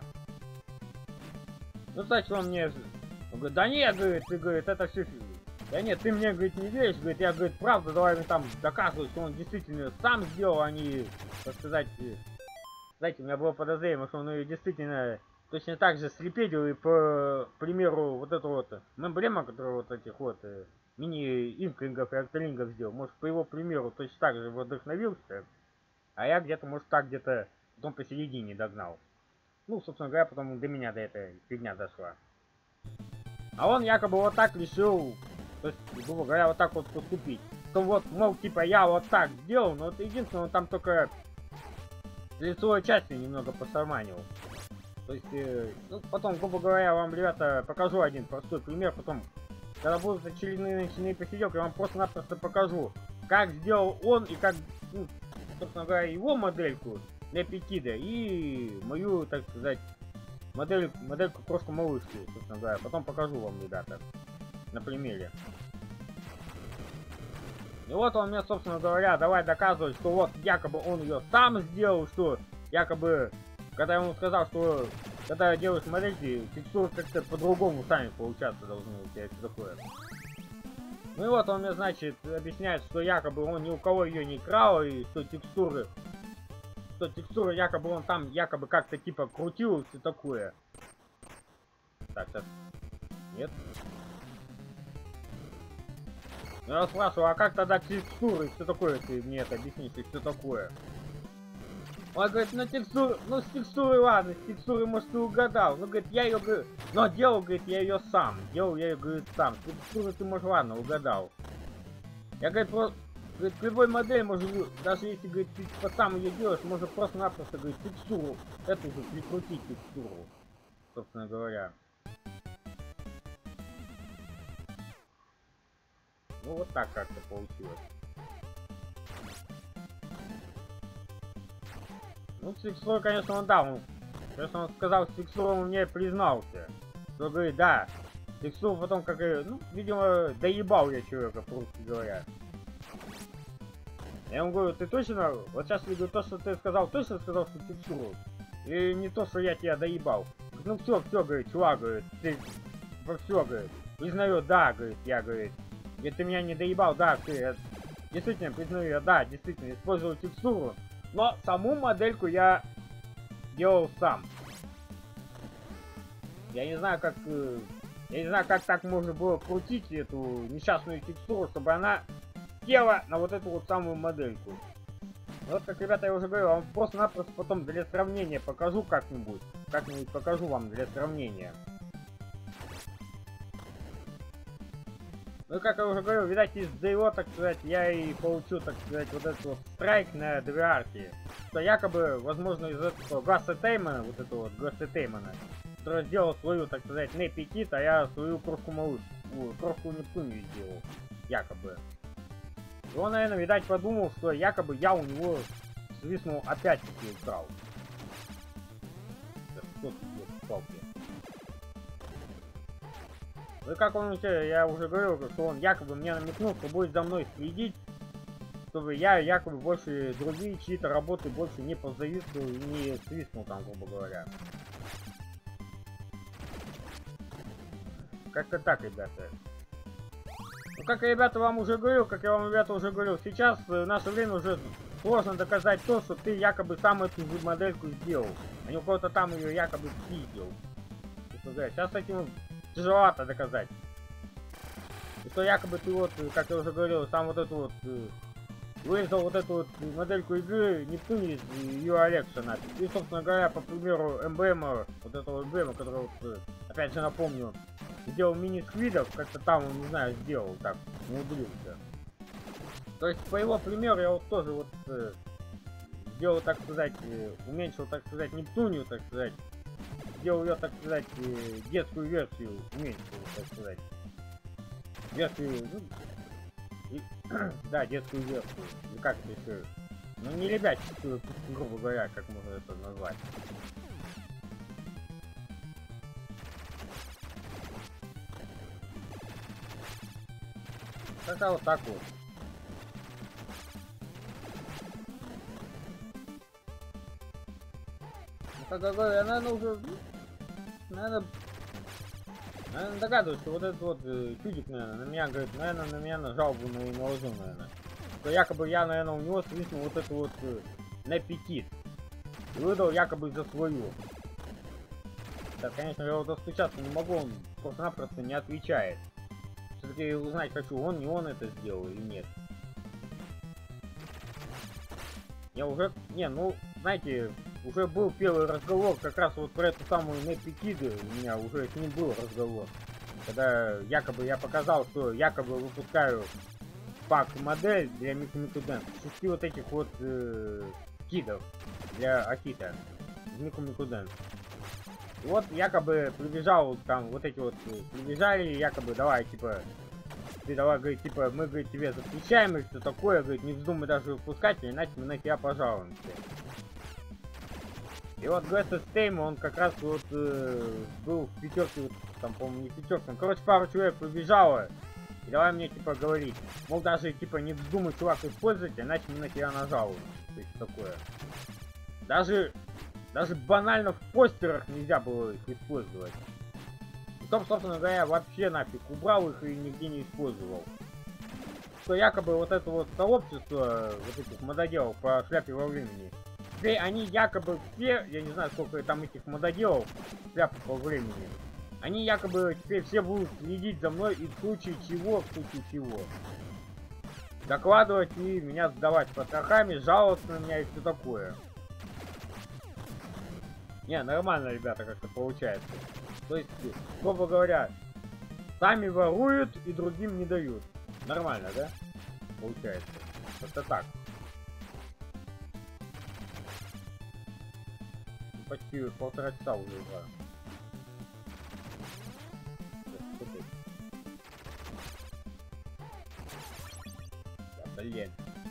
Ну, кстати, он мне говорит, да нет, говорит, ты, говорит, это все... Да нет, ты мне, говорит, не веришь, говорит, я, говорит, правда, давай мне там доказывать, что он действительно сам сделал, а не, так сказать, знаете, у меня было подозрение, что он ее действительно точно так же слепедил, и по примеру вот эту вот эмблема, которую вот этих вот мини-инклингов и акторингов сделал, может, по его примеру точно так же вдохновился, а я где-то, может, так где-то потом посередине догнал. Ну, собственно говоря, потом до меня до этой фигня дошла. А он якобы вот так решил, то есть, грубо говоря, вот так вот поступить. То вот, мол, типа, я вот так сделал, но вот единственное, он там только лицевой частью немного посарманил. То есть, ну, потом, грубо говоря, я вам, ребята, покажу один простой пример, потом, когда будут очередные ночные посиделки, я вам просто-напросто покажу, как сделал он и как, ну, собственно говоря, его модельку для Петида и мою, так сказать, модельку крошка-малышки, собственно говоря. Потом покажу вам, ребята, на примере. И вот он мне, собственно говоря, давай доказывать, что вот якобы он ее сам сделал, что якобы, когда я ему сказал, что когда делаешь модельки, текстуры как-то по-другому сами получаться должны у тебя, все такое. Ну и вот он мне, значит, объясняет, что якобы он ни у кого ее не крал, и что текстуры якобы он там якобы как-то типа крутил и все такое. Так. Нет. Я спрашиваю, а как тогда текстуры и все такое, ты мне это объяснишь, и все такое? Он говорит, ну текстуры, ну с текстурой ладно, с текстурой может ты угадал. Ну говорит, я ее, говорит, но делал, говорит, я ее сам. Делал я ее, говорит, сам. С текстурой ты, может, ладно, угадал. Я, говорит, просто, говорит, любой модель может, даже если, говорит, ты типа сам ее делаешь, можно просто-напросто, говорит, текстуру, эту же прикрутить текстуру, собственно говоря. Ну вот так как-то получилось. Ну, с текстурой, конечно, он дал. Конечно, он сказал, с текстурой он мне признался. Что говорит, да, текстуру потом как и, ну, видимо, доебал я человека, по-русски говоря. Я ему говорю, ты точно, вот сейчас я говорю, то, что ты сказал, точно сказал, что текстуру? И не то, что я тебя доебал. Ну все, говорит, чувак, говорит, ты, все, говорит, признаю, да, говорит, я, говорит, и ты меня не доебал, да, ты, действительно, признаю я, да, действительно, использовал текстуру, но саму модельку я делал сам. Я не знаю, как так можно было крутить эту несчастную текстуру, чтобы она села на вот эту вот самую модельку. Вот как, ребята, я уже говорил, я вам просто-напросто потом для сравнения покажу как-нибудь. Как-нибудь покажу вам для сравнения. Ну, как я уже говорил, видать, из-за его, так сказать, я и получил, так сказать, вот этот вот страйк на DVR-ке. Что якобы, возможно, из-за этого Гласса Теймана, вот этого вот Гласса Теймана, который сделал свою, так сказать, не Петит, а я свою крошку-малышку, крошку Нептунию сделал. Якобы. И он, наверное, видать, подумал, что якобы я у него свистнул опять-таки украл. Ну и как он, я уже говорил, что он якобы мне намекнул, что будет за мной следить, чтобы я якобы больше другие чьи-то работы больше не позавидовал и не свистнул там, грубо говоря. Как-то так, ребята. Ну, как я, ребята, вам уже говорил, как я вам, ребята, уже говорил, сейчас в наше время уже сложно доказать то, что ты якобы сам эту же модельку сделал, а не у кого-то там ее якобы спиздил. Сейчас с этим тяжеловато доказать. И что якобы ты вот, как я уже говорил, сам вот эту вот вырезал вот эту вот модельку игры Нептун из ее Алексона. И, собственно говоря, по примеру МБМа, вот этого МБМа, который вот, опять же напомню, сделал мини-сквидов, как-то там, не знаю, сделал так, умудрился. То есть, по его примеру, я вот тоже вот сделал, так сказать, уменьшил, так сказать, Нептунию, так сказать, сделал ее, так сказать, детскую версию, уменьшил, так сказать, версию, ну, и, да, детскую версию, или как это еще, ну, не ребяческую, грубо говоря, как можно это назвать. Как-то вот так вот. Ну, как я говорю, я, наверное, уже, наверное, догадываюсь, что вот этот вот чудик, наверное, на меня, говорит, наверное, на меня на жалобу на наложил, наверное. Что якобы я, наверное, у него свистнул вот эту вот на Петит. И выдал якобы за свою. Так, конечно, я его достучаться не могу, он просто-напросто не отвечает. Все-таки узнать хочу, он не он это сделал или нет. Я уже, не, ну, знаете, уже был первый разговор как раз вот про эту самую Непикиду, у меня уже с ним был разговор. Когда якобы я показал, что якобы выпускаю пак-модель для Мику Дэнс. 6 вот этих вот кидов для Акита. Мику Дэнс. Вот якобы прибежал там вот эти вот прибежали, якобы давай типа ты давай, говорит, типа мы, говорит, тебе запрещаем и все такое, говорит, не вздумай даже выпускать, иначе мы на тебя пожалуемся. И вот Гэста Стейма, он как раз вот был в пятерке, вот, там, по-моему, не в пятерке, там, короче, пару человек побежало. И давай мне, типа, говорить, мол, даже, типа, не вздумай, чувак, использовать, иначе мы на тебя нажалуем. То есть такое. Даже банально в постерах нельзя было их использовать. И, собственно говоря, вообще нафиг убрал их и нигде не использовал. Что якобы вот это вот сообщество, вот этих мододелов по шляпе во времени, теперь они якобы все, я не знаю, сколько там этих мододелов, шляпы по времени, они якобы теперь все будут следить за мной и в случае чего, докладывать и меня сдавать потрохами, жаловаться на меня и все такое. Не, нормально, ребята, как-то получается. То есть, грубо говоря, сами воруют и другим не дают. Нормально, да? Получается. Как-то так. Почти 1,5 часа уже играю. Блин.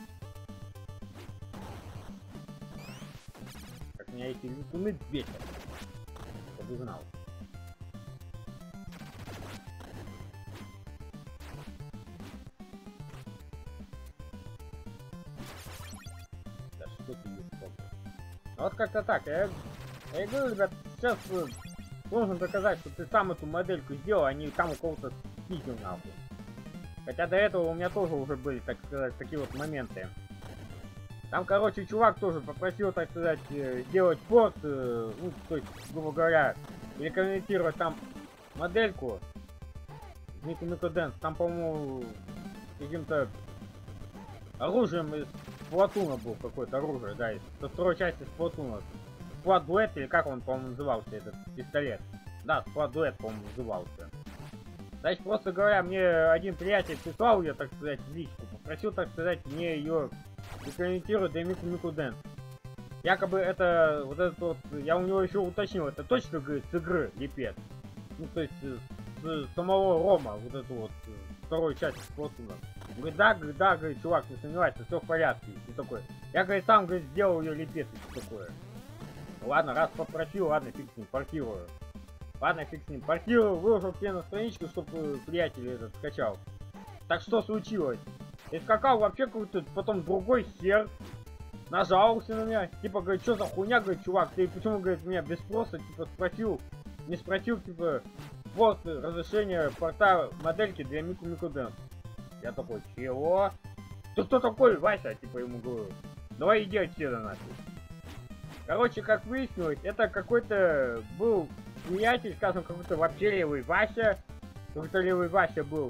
Как меня эти летуны бесят. Кто бы знал. Да что ты не вспомнил? Вот как-то так. Я говорю, ребят, сейчас должен доказать, что ты сам эту модельку сделал, а не там у кого-то спиздил нахуй. Хотя до этого у меня тоже уже были, так сказать, такие вот моменты. Там, короче, чувак тоже попросил, так сказать, сделать порт, ну, то есть, грубо говоря, или комментировать там модельку Мику Дэнс. Там, по-моему, каким-то оружием из Сплатуна был какое-то оружие, да, со второй части Сплатуна. Сплат-дуэт, или как он, по-моему, назывался, этот пистолет. Да, Сплат-дуэт, по-моему, назывался. Значит, просто говоря, мне один приятель прислал ее, так сказать, в личку, попросил, так сказать, мне ее докомментировать для Мику Дэнс. Якобы это, вот этот вот, я у него еще уточнил, это точно, говорит, с игры Липец. Ну, то есть, с самого Рома, вот эту вот, вторую часть Сплатуна. Говорит, да, говорит, чувак, не сомневайся, все в порядке, и такой. Я, говорит, сам, говорит, сделал ее Липец, и такое. Ладно, раз попросил, ладно, фиг с ним, портирую. Ладно, фиг с ним. Портирую, выложил тебе на страничку, чтобы приятель этот скачал. Так что случилось? И скакал вообще какой-то потом другой хер. Нажаловался на меня. Типа, говорит, что за хуйня, говорит, чувак, ты почему, говорит, меня без спроса, типа, спросил, не спросил, типа, просто разрешение порта модельки для Мику Дэнс. Я такой, чего? Ты кто такой, Вася? Типа, ему говорю, давай иди отсюда нафиг. Короче, как выяснилось, это какой-то был приятель, скажем, какой-то вообще левый Вася. Какой-то левый Вася был.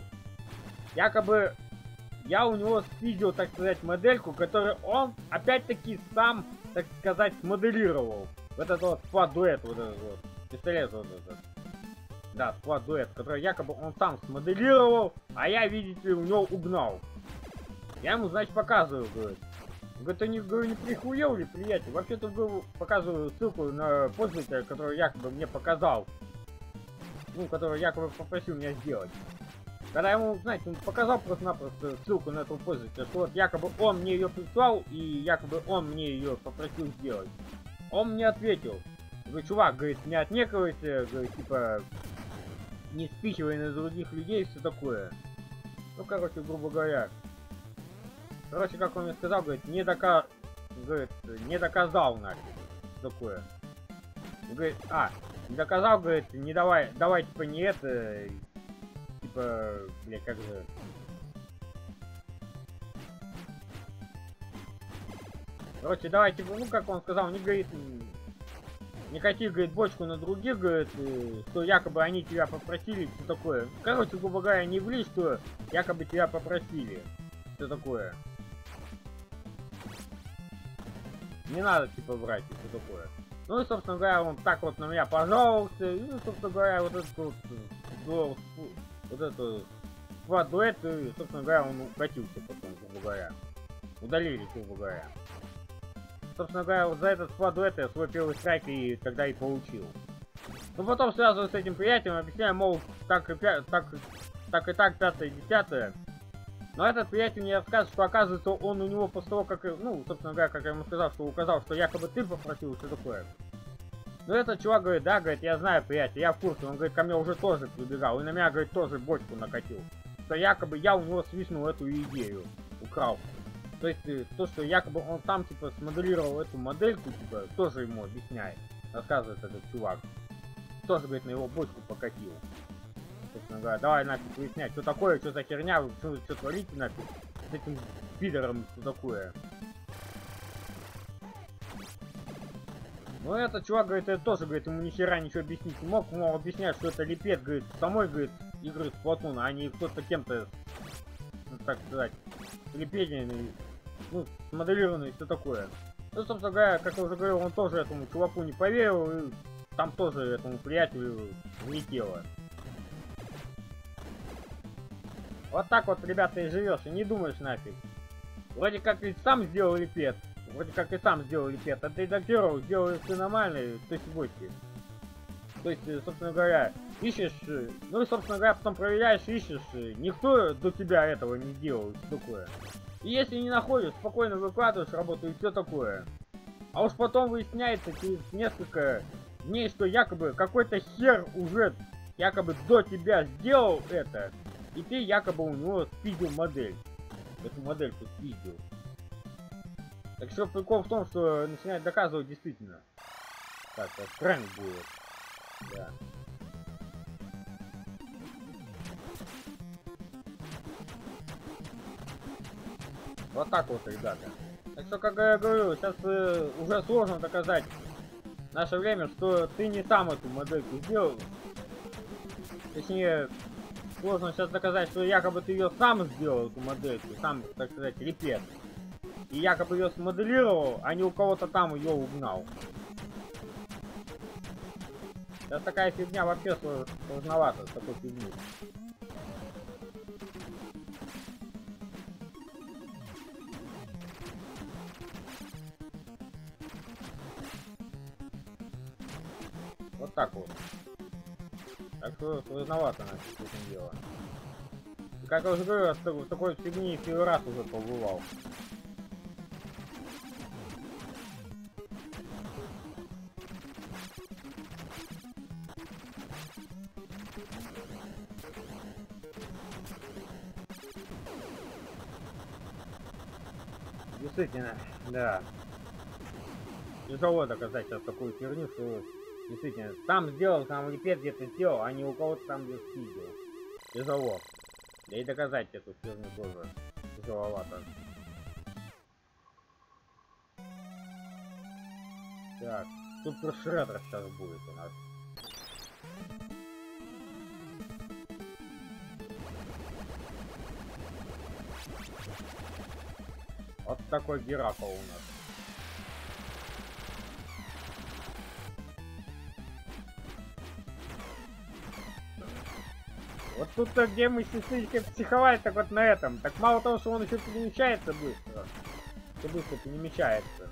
Якобы я у него спиздил, так сказать, модельку, которую он, опять-таки, сам, так сказать, смоделировал. Вот этот вот сплат-дуэт, вот этот вот, пистолет вот этот. Да, сплат-дуэт, который якобы он сам смоделировал, а я, видите ли, у него угнал. Я ему, значит, показываю, говорит. Говорит, ты не, говорю, не прихуел ли, приятель? Вообще-то, говорю, показываю ссылку на пользователя, который якобы мне показал. Ну, который якобы попросил меня сделать. Когда ему, знаете, он показал просто-напросто ссылку на этого пользователя, что вот якобы он мне ее прислал, и якобы он мне ее попросил сделать. Он мне ответил. Говорит, чувак, говорит, не отнекивайся, говорит, типа, не спихивай на других людей и все такое. Ну, короче, грубо говоря. Короче, как он мне сказал, говорит, не доказал нафиг. Такое. Говорит, не доказал, говорит, не давай, типа, не это, типа, блядь, как же. Короче, давай, типа, ну, как он сказал, не, говорит, не кати, говорит, бочку на других, говорит, что якобы они тебя попросили, все такое. Короче, грубо говоря, не вли, что якобы тебя попросили. Все такое. Не надо, типа, брать и все такое. Ну и, собственно говоря, он так вот на меня пожаловался. И, ну, собственно говоря, вот этот вот вот эту дуэт, и, собственно говоря, он укатился потом, грубо говоря. Удалили, грубо говоря. Собственно говоря, вот за этот дуэт я свой первый страйк и тогда и получил. Ну потом связываю с этим приятелем, объясняю, мол, так и так, пятое, десятое. Но этот приятель мне рассказывает, что оказывается он у него после того, как, ну, собственно говоря, как я ему сказал, что указал, что якобы ты попросил, что такое. Но этот чувак говорит, да, говорит, я знаю, приятель, я в курсе. Он говорит, ко мне уже тоже прибегал, и на меня, говорит, тоже бочку накатил. Что якобы я у него свистнул эту идею, украл. То есть то, что якобы он сам, типа, смоделировал эту модельку, типа, тоже ему объясняет. Рассказывает этот чувак. Тоже, говорит, на его бочку покатил. Собственно говоря, давай нафиг выяснять, что такое, что за херня, что творите нафиг с этим пидором, что такое. Ну этот чувак, говорит, это тоже, говорит, ему ни хера ничего объяснить не мог, мол, объяснять, что это лепет, говорит, самой, говорит, игры Splatoon, а не кто-то кем-то, ну, так сказать, лепединый, ну, смоделированный и все такое. Ну, собственно говоря, как я уже говорил, он тоже этому чуваку не поверил, и там тоже этому приятелю влетело. Вот так вот, ребята, и живешь, и не думаешь нафиг. Вроде как и сам сделал лепет, а ты редактировал, сделал все нормально, то есть гости. То есть, собственно говоря, ищешь, ну и, собственно говоря, потом проверяешь, ищешь, никто до тебя этого не делал, все такое. И если не находишь, спокойно выкладываешь работу и все такое. А уж потом выясняется через несколько дней, что якобы какой-то хер уже якобы до тебя сделал это, и ты якобы у него спиздил модель. Эту модельку спиздил. Так что прикол в том, что начинает доказывать действительно. Так, вот пранк будет. Да. Вот так вот, ребята. Так что, как я говорю, сейчас уже сложно доказать в наше время, что ты не сам эту модельку сделал. Точнее, сложно сейчас доказать, что якобы ты ее сам сделал, эту модельку, сам, так сказать, репет. И якобы ее смоделировал, а не у кого-то там ее угнал. Сейчас такая фигня вообще сложновато, с такой фигней. Вот так вот. Так что сложновато на с этим делом. И как я уже говорю, в такой фигни первый раз уже побывал. Действительно, да. Тяжело доказать сейчас такую херню, что действительно сам сделал, сам лепет где-то сделал, а не у кого-то там где спиздил. Тяжело. Да и доказать эту херню тоже тяжеловато. Так, Супер Шредер сейчас будет у нас. Вот такой Геракл у нас. Вот тут-то, где мы сестричкой психовали, так вот на этом. Так мало того, что он еще перемещается быстро. Все быстро перемещается.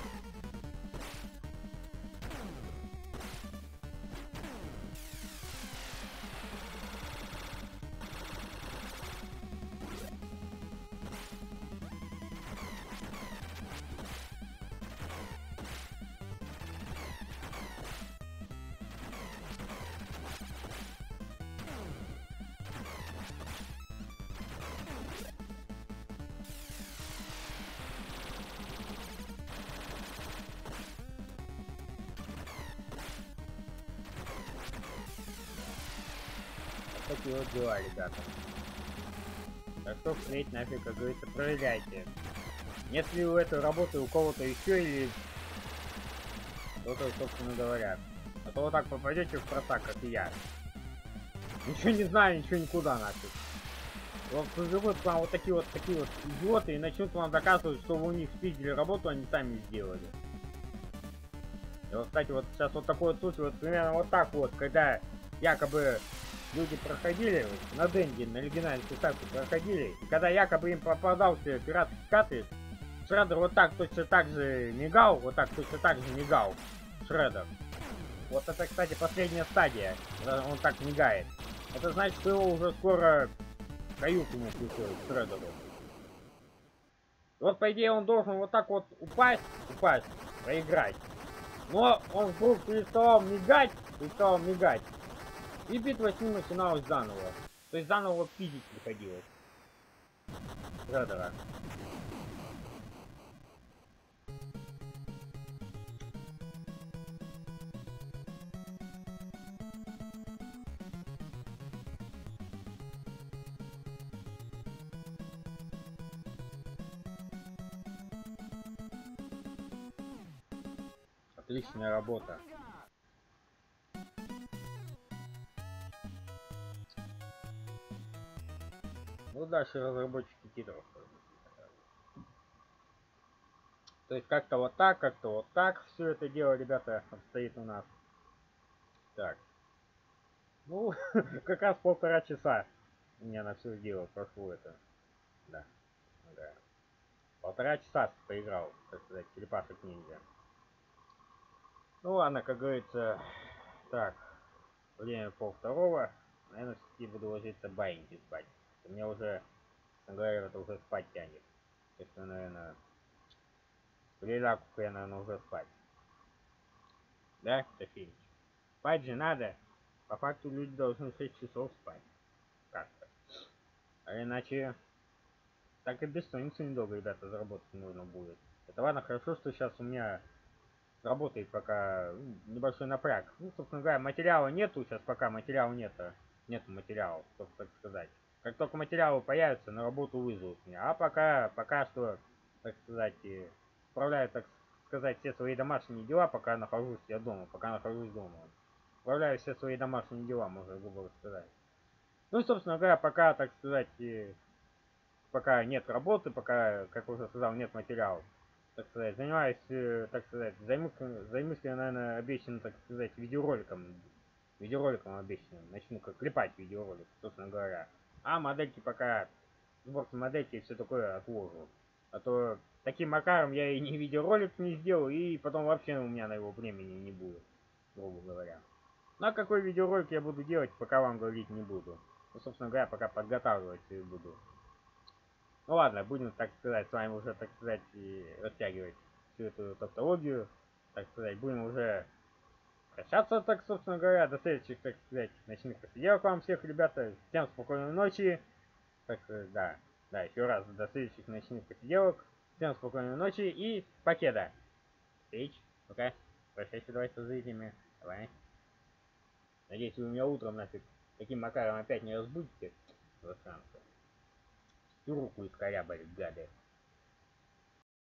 Такие вот дела, ребята. Так что впредь нафиг, как говорится, проверяйте. Нет ли у этой работы у кого-то еще или кто-то, собственно говоря. А то вот так попадете в просак, как и я. Ничего не знаю, ничего никуда нафиг. Вот призывают к вам вот такие вот идиоты и начнут вам доказывать, что вы у них спиздили работу, они сами сделали. И вот, кстати, вот сейчас вот такой вот случай, вот примерно вот так вот, когда якобы люди проходили вот, на Денди, на оригинальной приставке проходили, и когда якобы им попадался пиратский картридж, Шреддер вот так точно так же мигал, вот так точно так же мигал Шреддер. Вот это, кстати, последняя стадия, он так мигает. Это значит, что его уже скоро каюту ему включают, Шреддеру. Вот, по идее, он должен вот так вот упасть, проиграть. Но он вдруг переставал мигать, и битва с ним начиналась заново. То есть заново его пиздить приходилось. Шреддера. Отличная работа. Ну дальше разработчики титров. То есть как-то вот так все это дело, ребята, обстоит у нас. Так. Ну, как раз 1,5 часа у меня на все дело прошло это. Да. Да. 1,5 часа поиграл, так сказать, черепашек ниндзя. Ну ладно, как говорится, так, время 1:30, наверное, все-таки буду ложиться баиньки спать. У меня уже, говоря, это уже спать тянет. Так что, наверное, приляг я, наверное, уже спать. Да, София? Спать же надо. По факту люди должны 6 часов спать. Как-то. А иначе так и бессонница недолго, ребята, заработать нужно будет. Это ладно, хорошо, что сейчас у меня работает пока небольшой напряг. Ну, собственно говоря, материала нету, сейчас пока материала нету материалов, чтобы так сказать. Как только материалы появятся, на работу вызовут меня. А пока что, так сказать, справляю, так сказать, все свои домашние дела, пока нахожусь я дома, Справляю все свои домашние дела, можно грубо сказать. Ну и, собственно говоря, пока, так сказать, пока нет работы, пока, как уже сказал, нет материалов, так сказать, занимаюсь, так сказать, займусь я, наверное, обещанным, так сказать, видеороликом обещанным, начну как клепать видеоролик, собственно говоря. А модельки пока, сборку модельки и все такое отложу. А то таким макаром я и ни видеоролик не сделал, и потом вообще у меня на его времени не будет, грубо говоря. Ну а какой видеоролик я буду делать, пока вам говорить не буду. Ну, собственно говоря, пока подготавливать буду. Ну ладно, будем, так сказать, с вами уже, так сказать, растягивать всю эту тавтологию. Так сказать, будем уже прощаться, так, собственно говоря, до следующих, так сказать, ночных посиделок вам всех, ребята. Всем спокойной ночи. Так, да, еще раз, до следующих ночных посиделок. Всем спокойной ночи и покеда. Встреч, пока. Прощайся, давай, со зрителями. Давай. Надеюсь, вы меня утром нафиг таким макаром опять не разбудите. Засранцы. Всю руку искорябали, гады.